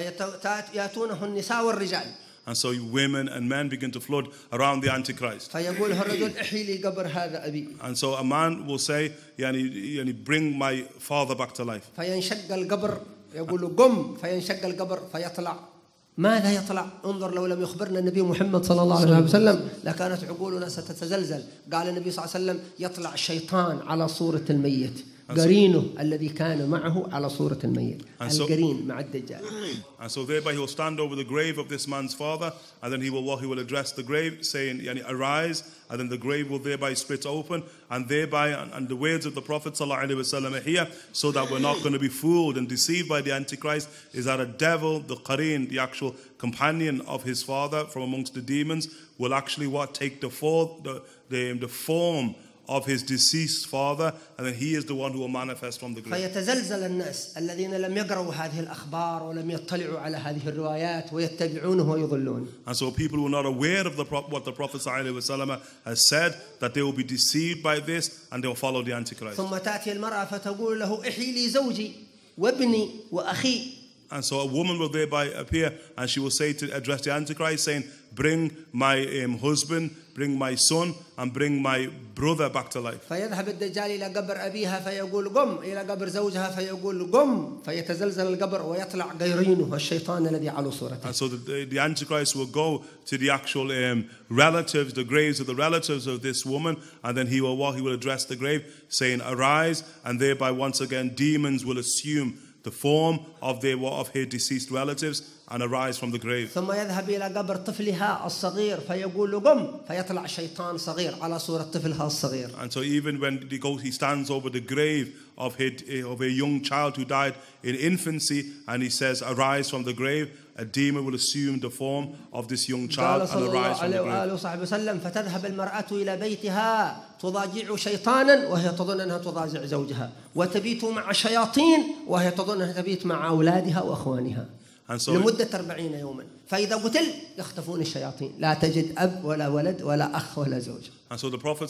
فيأتونه النساء والرجال. And so women and men begin to flood around the Antichrist. فيقول الرجل احيي لي قبر هذا أبي. And so a man will say, yani, yani, bring my father back to life. فينشق القبر يقول قم، فينشق القبر فيطلع. ماذا يطلع؟ انظر لو لم يخبرنا النبي محمد صلى الله عليه وسلم لكانت عقولنا ستتزلزل. قال النبي صلى الله عليه وسلم يطلع الشيطان على صورة الميت، قرينه الذي كان معه على صورة الميت، القرين مع الدجال. And so thereby he will stand over the grave of this man's father, and then he will he will address the grave, saying, yani, arise, and then the grave will thereby split open, and thereby, and, and the words of the Prophet ﷺ are here, so that we're not going to be fooled and deceived by the Antichrist, is that a devil, the qarin, the actual companion of his father from amongst the demons, will actually what take the, for, the, the, the form of his deceased father, and then he is the one who will manifest from the grave. فيتزلزل الناس الذين لم يقرأوا هذه الأخبار ولم يطلعوا على هذه الروايات ويتبعونه ويضلون. And so people who are not aware of the, what the Prophet ﷺ has said, that they will be deceived by this and they will follow the Antichrist. ثم تأتي المرأة فتقول له احيي لي زوجي وابني وأخي. And so a woman will thereby appear, and she will say to address the Antichrist, saying, bring my um, husband, bring my son, and bring my brother back to life. فيذهب الدجال إلى قبر أبيها فيقول قم، إلى قبر زوجها فيقول قم، فيتزلزل القبر ويطلع قيرينه الشيطان الذي على صورته. And so the, the Antichrist will go to the actual um, relatives, the graves of the relatives of this woman, and then he will he will address the grave, saying, arise, and thereby once again demons will assume the form of their of her deceased relatives, and arise from the grave. ثم يذهب إلى قبر طفلها الصغير فيقول له قم فيطلع شيطان صغير على صورة طفلها الصغير. And so even when he goes, he stands over the grave of, his, of a young child who died in infancy, and he says, arise from the grave. A demon will assume the form of this young child قال and صلى الله arise from the عليه grave. وآله وصحبه وسلم فتذهب المرأة إلى بيتها تضاجع شيطانا وهي تظن أنها تضاجع زوجها وتبيت مع شياطين وهي تظن أنها تبيت مع أولادها وأخوانها So, لمدة أربعين يوما فإذا قتل يختفون الشياطين لا تجد أب ولا ولد ولا أخ ولا زوج. And so the Prophet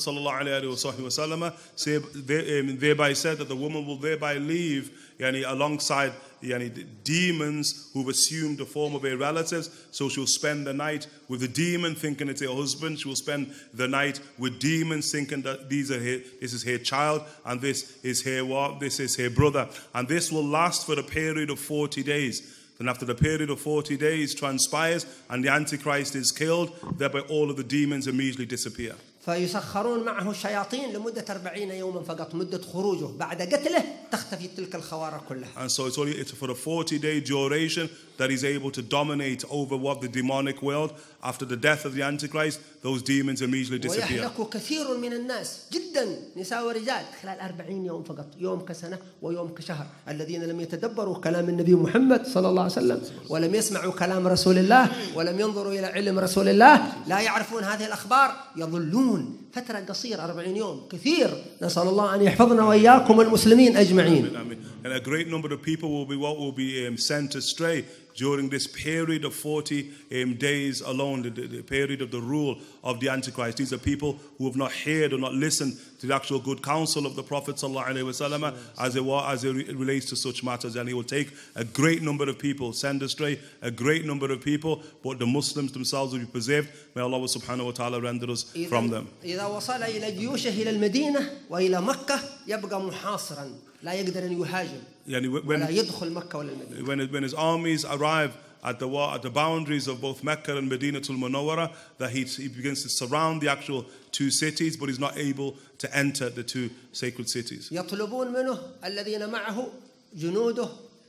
ﷺ say, um, thereby said that the woman will thereby leave yani, alongside yani, the demons who've assumed the form of her relatives. So she'll spend the night with the demon thinking it's her husband. She will spend the night with demons thinking that these are her, this is her child and this is her what? This is her brother. And this will last for a period of forty days. Then after the period of forty days transpires and the Antichrist is killed, thereby all of the demons immediately disappear. فيسخرون معه الشياطين لمدة أربعين يوما فقط مدة خروجه بعد قتله تختفي تلك الخوارق كلها. And so it's only it's for a forty day duration that he's able to dominate over what the demonic world. After the death of the Antichrist, those demons immediately disappear. ويهلك كثير من الناس جدا نساء ورجال خلال أربعين يوم فقط يوم كسنة ويوم كشهر الذين لم يتدبروا كلام النبي محمد صلى الله عليه وسلم ولم يسمعوا كلام رسول الله ولم ينظروا إلى علم رسول الله لا يعرفون هذه الأخبار يضلون فترة قصيرة أربعين يوم كثير نسأل الله أن يحفظنا وإياكم المسلمين أجمعين. And a great number of people will be what will be um, sent astray during this period of forty um, days alone, the, the, the period of the rule of the Antichrist. These are people who have not heard or not listened to the actual good counsel of the Prophet ﷺ as it, as it relates to such matters. And he will take a great number of people, send astray a great number of people, but the Muslims themselves will be preserved. May Allah subhanahu wa ta'ala render us from them. إذا وصل إلى جيوشه إلى المدينة وإلى مكة يبقى محاصرا لا يقدر أن يهاجم ولا يدخل مكة ولا المدينة. When, when his armies arrive at the at the boundaries of both Mecca and Medinatul Munawwara, that he, he begins to surround the actual two cities, but he's not able to enter the two sacred cities. يطلبون منه الذين معه جنوده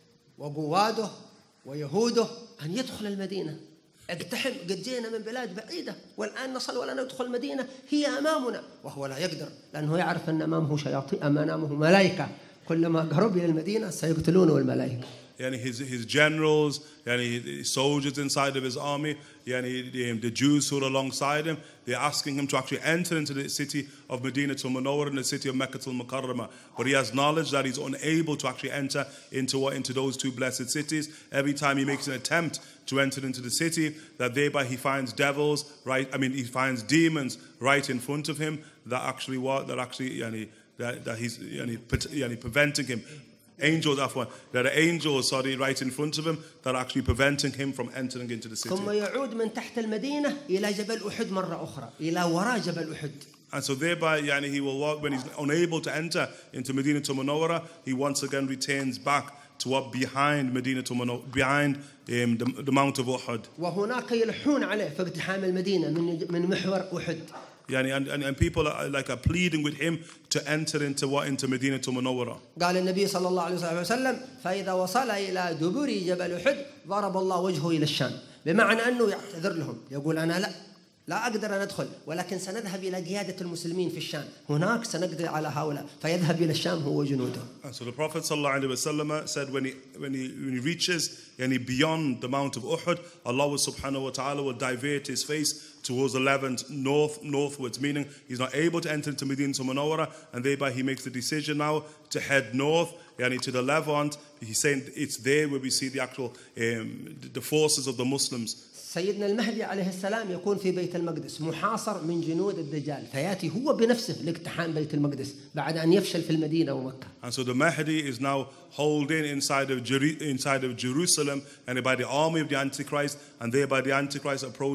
وقواده ويهوده أن يدخل المدينة. اقتحم قد جينا من بلاد بعيدة والآن نصل ولا ندخل المدينة هي أمامنا وهو لا يقدر لأنه يعرف أن أمامه شياطين أمامه ملائكة كلما قرب إلى المدينة سيقتلونه الملائكة. Yani his his generals, yani his soldiers inside of his army, yani the, the Jews who are alongside him, they're asking him to actually enter into the city of Medina to Munawwar and the city of Mecca to Mukarramah. But he has knowledge that he's unable to actually enter into what into those two blessed cities. Every time he makes an attempt to enter into the city, that thereby he finds devils, right? I mean, he finds demons right in front of him that actually what that actually yani, that that he's yani, yani, preventing him. Angels, afwan, there are angels, sorry, right in front of him that are actually preventing him from entering into the city. ثم يعود من تحت المدينة إلى جبل أحد مرة أخرى إلى وراء جبل أحد. And so thereby, yani, he will walk when he's unable to enter into Medina to Munawwara, he once again returns back to what behind Medina to Munawwara, behind um, the, the Mount of Uhud. وهناك يلحون عليه في اقتحام المدينة من من محور أحد. Yani, and, and, and people are like are pleading with him to enter into what into Medina to Munawwara. قال النبي صلى الله عليه وسلم فإذا وصل إلى دبر جبل أحد ضرب الله وجهه إلى الشام بمعنى أنه يعتذر لهم يقول أنا لا لا أقدر أن أدخل ولكن سنذهب إلى قيادة المسلمين في الشام هناك سنقضي على هؤلاء فيذهب إلى الشام هو وجنوده. So the Prophet sallallahu alaihi wasallam said when he when he when he reaches yani beyond the Mount of Uhud, Allah subhanahu wa ta'ala will divert his face towards the Levant, north, northwards, meaning he's not able to enter into Medina to Munawwara, and thereby he makes the decision now to head north, yani to the Levant. He's saying it's there where we see the actual um, the forces of the Muslims. سيدنا المهدي عليه السلام يكون في بيت المقدس محاصر من جنود الدجال فيأتي هو بنفسه لاقتحام بيت المقدس بعد أن يفشل في المدينة ومكة. And so the Mahdi is now holding inside of Jer- inside of Jerusalem and by the army of the Antichrist, and thereby the Antichrist approaches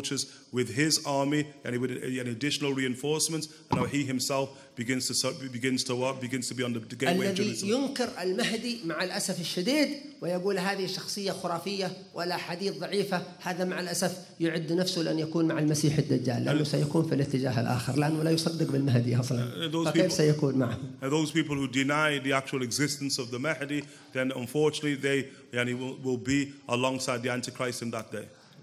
with his army and with an additional reinforcements, and now he himself begins to begins to what begins to be on the gateway of الذي Jerusalem. ينكر المهدي مع الأسف الشديد ويقول هذه شخصية خرافية ولا حديث ضعيفة، هذا مع الأسف يعد نفسه لأن يكون مع المسيح الدجال، لأنه سيكون في الاتجاه الآخر، لأنه لا يصدق بالمهدي أصلا، فكيف سيكون معه؟ And those people who deny the actual existence of the Mahdi, then unfortunately they yani, will, will be alongside the Antichrist in that day.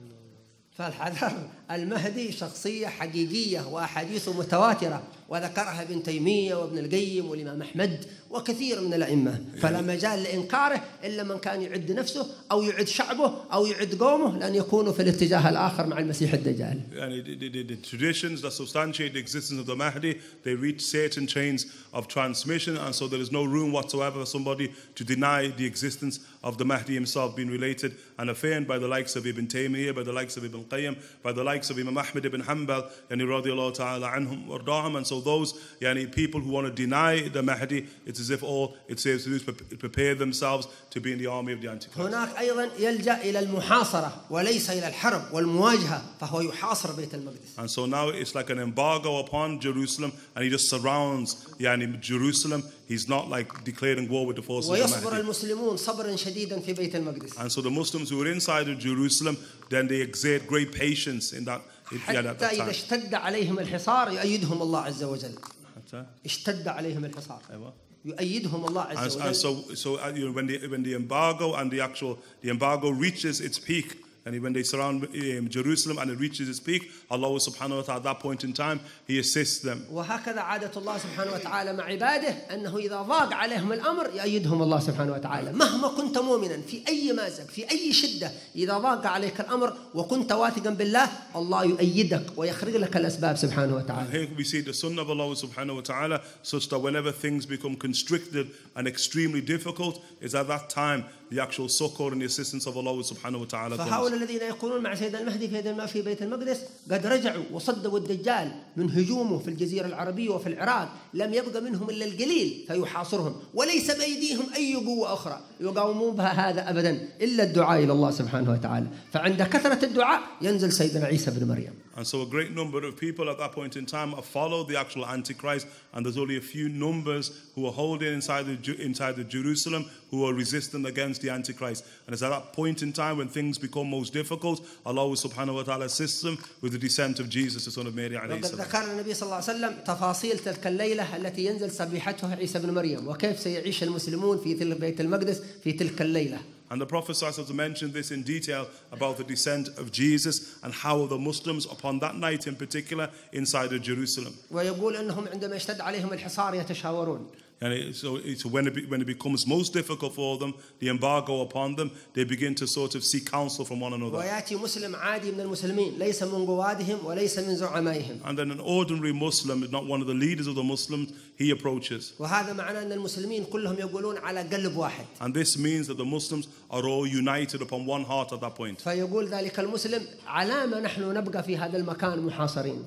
فالحذر، المهدي شخصية حقيقية وأحاديثه متواترة وذكرها ابن تيمية وابن القيم والإمام أحمد وكثير من الأئمة، فلا مجال لإنكاره إلا من كان يعد نفسه أو يعد شعبه أو يعد قومه لأن يكونوا في الاتجاه الآخر مع المسيح الدجال. And the, the, the traditions that substantiate the existence of the Mahdi, they reach certain chains of transmission, and so there is no room whatsoever for somebody to deny the existence of the Mahdi himself being related and affirmed by the likes of Ibn Taymiyyah, by the likes of Ibn Qayyim, by the likes of Imam Ahmad ibn Hanbal, and radiyallahu ta'ala anhum wardahum. And so those yani, people who want to deny the Mahdi, it's as if all it says to do is prepare themselves to be in the army of the Antichrist. هناك أيضا يلجأ إلى المحاصرة وليس إلى الحرب والمواجهة، فهو يحاصر بيت المقدس. And so now it's like an embargo upon Jerusalem, and he just surrounds yani, Jerusalem. He's not like declaring war with the forces of the ويصبر Mahdi. المسلمون صبرا شديدا في بيت المقدس. And so the Muslims who are inside of Jerusalem, then they exert great patience in that. Yeah, that, that حتى إذا time. اشتد عليهم الحصار يؤيدهم الله عز وجل. حتى اشتد عليهم الحصار. أيوة. يؤيدهم الله عز And, وجل. and so, so uh, you know, when the when the embargo and the actual the embargo reaches its peak, and when they surround um, Jerusalem and it reaches its peak, Allah subhanahu wa ta'ala at that point in time He assists them. وهكذا عادة الله سبحانه وتعالى مع عباده أنه إذا ضاق عليهم الأمر يؤيدهم الله سبحانه وتعالى. مهما كنت مؤمنا في أي مازق في أي شدة، إذا ضاق عليك الأمر وكنت واثقا بالله الله يؤيدك ويخرج لك الأسباب سبحانه وتعالى. Here we see the Sunnah of Allah subhanahu wa ta'ala, such that whenever things become constricted and extremely difficult, is at that time the actual succor and the assistance of Allah subhanahu wa ta'ala comes. فهؤلاء الذين يكونون مع سيدنا المهدي في في بيت المقدس قد رجعوا وصدوا الدجال من هجومه في الجزيرة العربية وفي العراق، لم يبقى منهم إلا القليل فيحاصرهم، وليس بأيديهم أي قوة أخرى يقاومون بها هذا أبدا إلا الدعاء إلى الله سبحانه وتعالى، فعند كثرة الدعاء ينزل سيدنا عيسى بن مريم. And so a great number of people at that point in time have followed the actual Antichrist, and there's only a few numbers who are holding inside the, inside the Jerusalem who are resistant against the Antichrist. And it's at that point in time when things become most difficult, Allah subhanahu wa ta'ala assists them with the descent of Jesus, the son of Mary alayhi وقد salam. ذكر النبي صلى الله عليه وسلم تفاصيل تلك الليلة التي ينزل سبيحتها عيسى بن مريم، وكيف سيعيش المسلمون في بيت المقدس في تلك الليلة. And the Prophet ﷺ mentioned this in detail about the descent of Jesus and how the Muslims upon that night in particular inside of Jerusalem. ويقول أنهم عندما يشتد عليهم الحصار يتشاورون. And so, so when, it be, when it becomes most difficult for them, the embargo upon them, they begin to sort of seek counsel from one another. ويأتي مسلم عادي من المسلمين ليس من قوادهم وليس من زعمائهم. And then an ordinary Muslim, not one of the leaders of the Muslims, he approaches. وهذا معناه أن المسلمين كلهم يقولون على قلب واحد. And this means that the Muslims are all united upon one heart at that point. فيقول ذلك المسلم علامة نحن نبقى في هذا المكان محاصرين.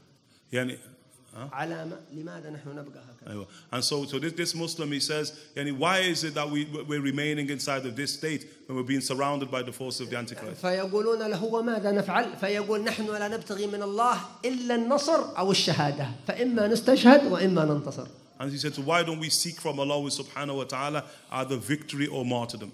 يعني علامة لماذا نحن نبقى هكذا. And so, so this, this Muslim, he says, yani, why is it that we, we're remaining inside of this state when we're being surrounded by the force of the Antichrist? فيقولون له وماذا نفعل؟ فيقول نحن لا نبتغي من الله إلا النصر أو الشهادة، فإما نستشهد وإما ننتصر. And he said, so why don't we seek from Allah subhanahu wa ta'ala either victory or martyrdom?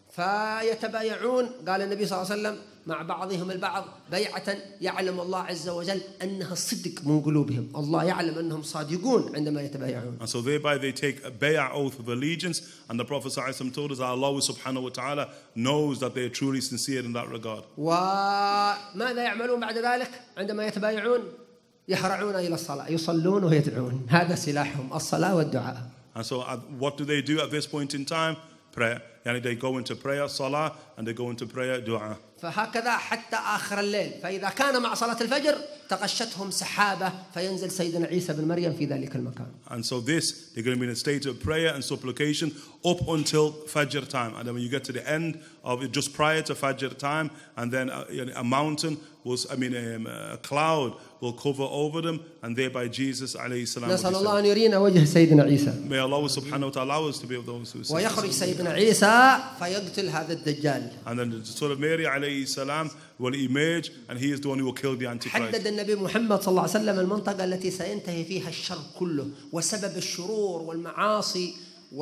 فيتبايعون، قال النبي صلى الله عليه وسلم مع بعضهم البعض بيعة يعلم الله عز وجل أنها الصدق من قلوبهم، الله يعلم أنهم صادقون عندما يتبايعون. And so thereby they take a bay'ah oath of allegiance, and the Prophet ﷺ told us that Allah subhanahu wa ta'ala knows that they are truly sincere in that regard. وماذا يعملون بعد ذلك عندما يتبايعون؟ يهرعون إلى الصلاة، يصلون ويدعون، هذا سلاحهم الصلاة والدعاء. And so uh, what do they do at this point in time? Prayer. Yani they go into prayer, salah, and they go into prayer, dua. فهكذا حتى آخر الليل، فإذا كان مع صلاة الفجر تغشتهم سحابة فينزل سيدنا عيسى بن مريم في ذلك المكان. And so this, they're going to be in a state of prayer and supplication up until Fajr time. And then when you get to the end of it, just prior to Fajr time, and then a, a mountain was, I mean, um, a cloud will cover over them, and thereby Jesus alayhi salam. نسأل الله أن يرينا وجه سيدنا عيسى. May Allah subhanahu wa ta'ala allow us to be of those who see. ويخرج سيدنا عيسى فيقتل هذا الدجال. And then the son of Mary alayhi salam will emerge, and he is the one who will kill the Antichrist. حدد النبي محمد صلى الله عليه وسلم المنطقة التي سينتهي فيها الشر كله وسبب الشرور والمعاصي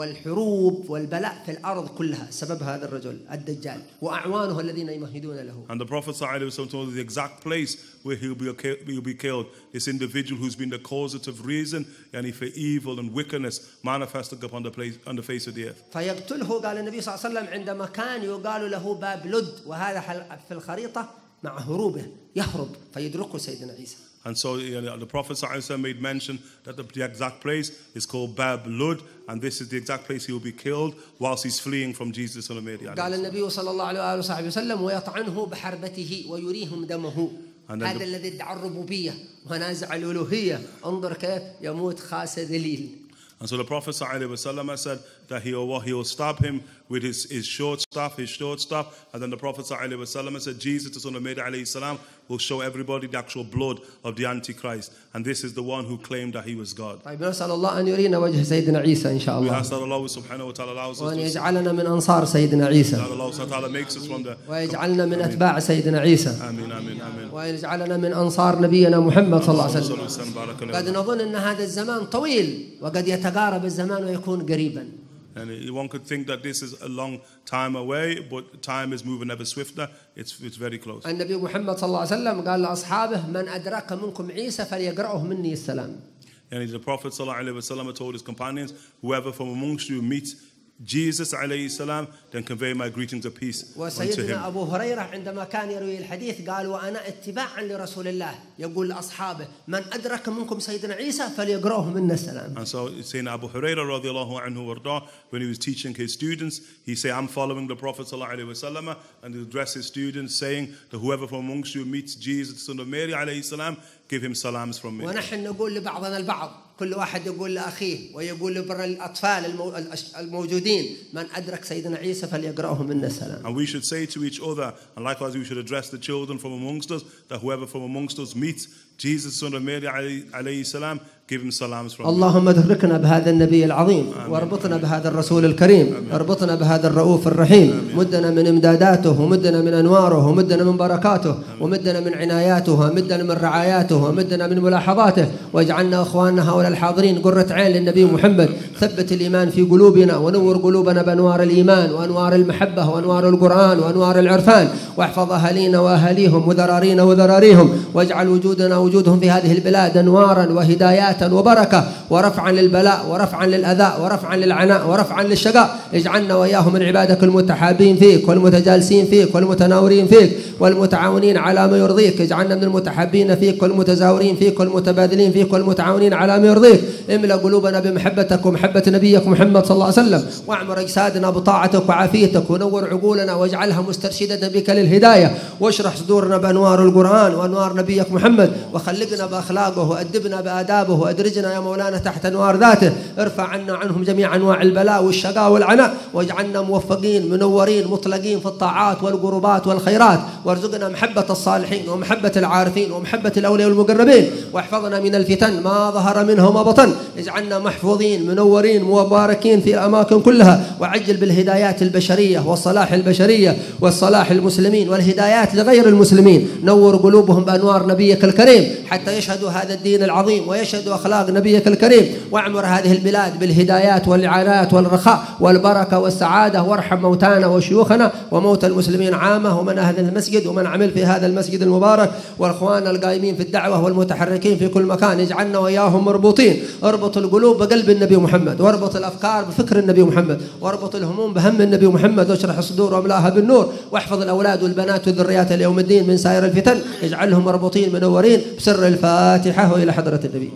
والحروب والبلاء في الأرض كلها سبب هذا الرجل الدجال وأعوانه الذين يمهدون له. And the Prophet ﷺ told us the exact place where he'll be, he'll be killed. This individual who's been the causative reason يعني for evil and wickedness manifesting upon the place on the face of the earth. فيقتله قال النبي صلى الله عليه وسلم عند مكان يقال له باب لد وهذا في الخريطة مع هروبه يهرب فيدركه سيدنا عيسى. And so you know, the Prophet ﷺ made mention that the, the exact place is called Bab Lud, and this is the exact place he will be killed whilst he's fleeing from Jesus son of Mary. قال النبي صلى الله عليه وآله وسلم ويطعنه بحربته ويريهم دمه. هذا الذي ادعى الربوبية ونازع الألوهية انظر كيف يموت خاس ذليل. And so the Prophet ﷺ said that he will, he will stab him with his, his short staff, his short staff. And then the Prophet ﷺ said, Jesus, the son of Mary alayhi salam, will show everybody the actual blood of the Antichrist. And this is the one who claimed that he was God. طيب نسأل الله أن يرينا وجه سيدنا عيسى إن شاء الله. We ask that Allah subhanahu wa ta'ala allows us وأن to يجعلنا من أنصار سيدنا عيسى. that Allah subhanahu wa ta'ala makes us from the ويجعلنا من أتباع سيدنا عيسى. آمين آمين آمين. ويجعلنا من أنصار نبينا محمد صلى الله عليه وسلم. وسلم. قد نظن أن هذا الزمان طويل وقد يتقارب الزمان ويكون قريبا. And one could think that this is a long time away, but time is moving ever swifter. It's it's very close. النبي محمد صلى الله عليه وسلم قال لأصحابه من أدرك منكم عيسى فليقرأه مني السلام. And the Prophet صلى الله عليه وسلم told his companions, whoever from amongst you meets Jesus عليه السلام, then convey my greetings of peace unto him. وسيدنا أبو هريرة عندما كان يروي الحديث قال وأنا اتباعا لرسول الله يقول لأصحابه من أدرك منكم سيدنا عيسى فليقرأه منا السلام. And so saying Abu Hurairah radiallahu anhu warda, when he was teaching his students, he said, I'm following the Prophet sallallahu alaihi wasallam, and he addressed his students saying that whoever from amongst you meets Jesus, the son of Mary alayhi salam, give him salams from me. ونحن نقول لبعضنا البعض كل واحد يقول لأخيه ويقول لبر الأطفال الموجودين من أدرك سيدنا عيسى فليقرأه منا السلام. And we should say to each other, and likewise we should address the children from amongst us, that whoever from amongst us meets Jesus, son of Mary alayhi salam, give him salams from اللهم ادركنا بهذا النبي العظيم واربطنا بهذا الرسول الكريم اربطنا بهذا الرؤوف الرحيم مدنا من امداداته ومدنا من انواره ومدنا من بركاته ومدنا من عناياته ومدنا من رعاياته ومدنا من ملاحظاته واجعلنا اخواننا هؤلاء الحاضرين قرة عين للنبي محمد ثبت الايمان في قلوبنا ونور قلوبنا بانوار الايمان وانوار المحبه وانوار القران وانوار العرفان واحفظ اهالينا واهاليهم وذرارينا وذراريهم واجعل وجودنا وجودهم في هذه البلاد انوارا وهدايات وبركة ورفعا للبلاء ورفعا للأذى ورفعا للعناء ورفعا للشقاء اجعلنا وإياهم من عبادك المتحابين فيك والمتجالسين فيك والمتناورين فيك والمتعاونين على ما يرضيك اجعلنا من المتحابين فيك والمتزاورين فيك والمتبادلين فيك والمتعاونين على ما يرضيك املأ قلوبنا بمحبتك ومحبة نبيك محمد صلى الله عليه وسلم واعمر أجسادنا بطاعتك وعافيتك ونور عقولنا واجعلها مسترشدة بك للهداية واشرح صدورنا بأنوار القرآن وأنوار نبيك محمد وخلقنا بأخلاقه وأدبنا بآدابه أدرجنا يا مولانا تحت أنوار ذاته ارفع عنا عنهم جميع أنواع البلاء والشقاء والعناء واجعلنا موفقين منورين مطلقين في الطاعات والقربات والخيرات وارزقنا محبة الصالحين ومحبة العارفين ومحبة الأولياء والمقربين واحفظنا من الفتن ما ظهر منها وما بطن اجعلنا محفوظين منورين مباركين في الأماكن كلها وعجل بالهدايات البشرية والصلاح البشرية والصلاح المسلمين والهدايات لغير المسلمين نور قلوبهم بأنوار نبيك الكريم حتى يشهدوا هذا الدين العظيم ويشهدوا أخلاق نبيك الكريم واعمر هذه البلاد بالهدايات والعنايات والرخاء والبركة والسعادة وارحم موتانا وشيوخنا وموتى المسلمين عامة ومن أهل المسجد ومن عمل في هذا المسجد المبارك والأخوان القائمين في الدعوة والمتحركين في كل مكان اجعلنا وإياهم مربوطين اربط القلوب بقلب النبي محمد واربط الأفكار بفكر النبي محمد واربط الهموم بهم النبي محمد واشرح الصدور واملاها بالنور واحفظ الأولاد والبنات والذريات ليوم الدين من سائر الفتن اجعلهم مربوطين منورين بسر الفاتحة وإلى حضرة النبي.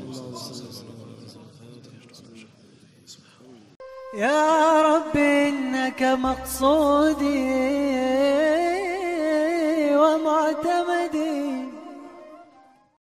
يا رب إنك مقصودي ومعتمدي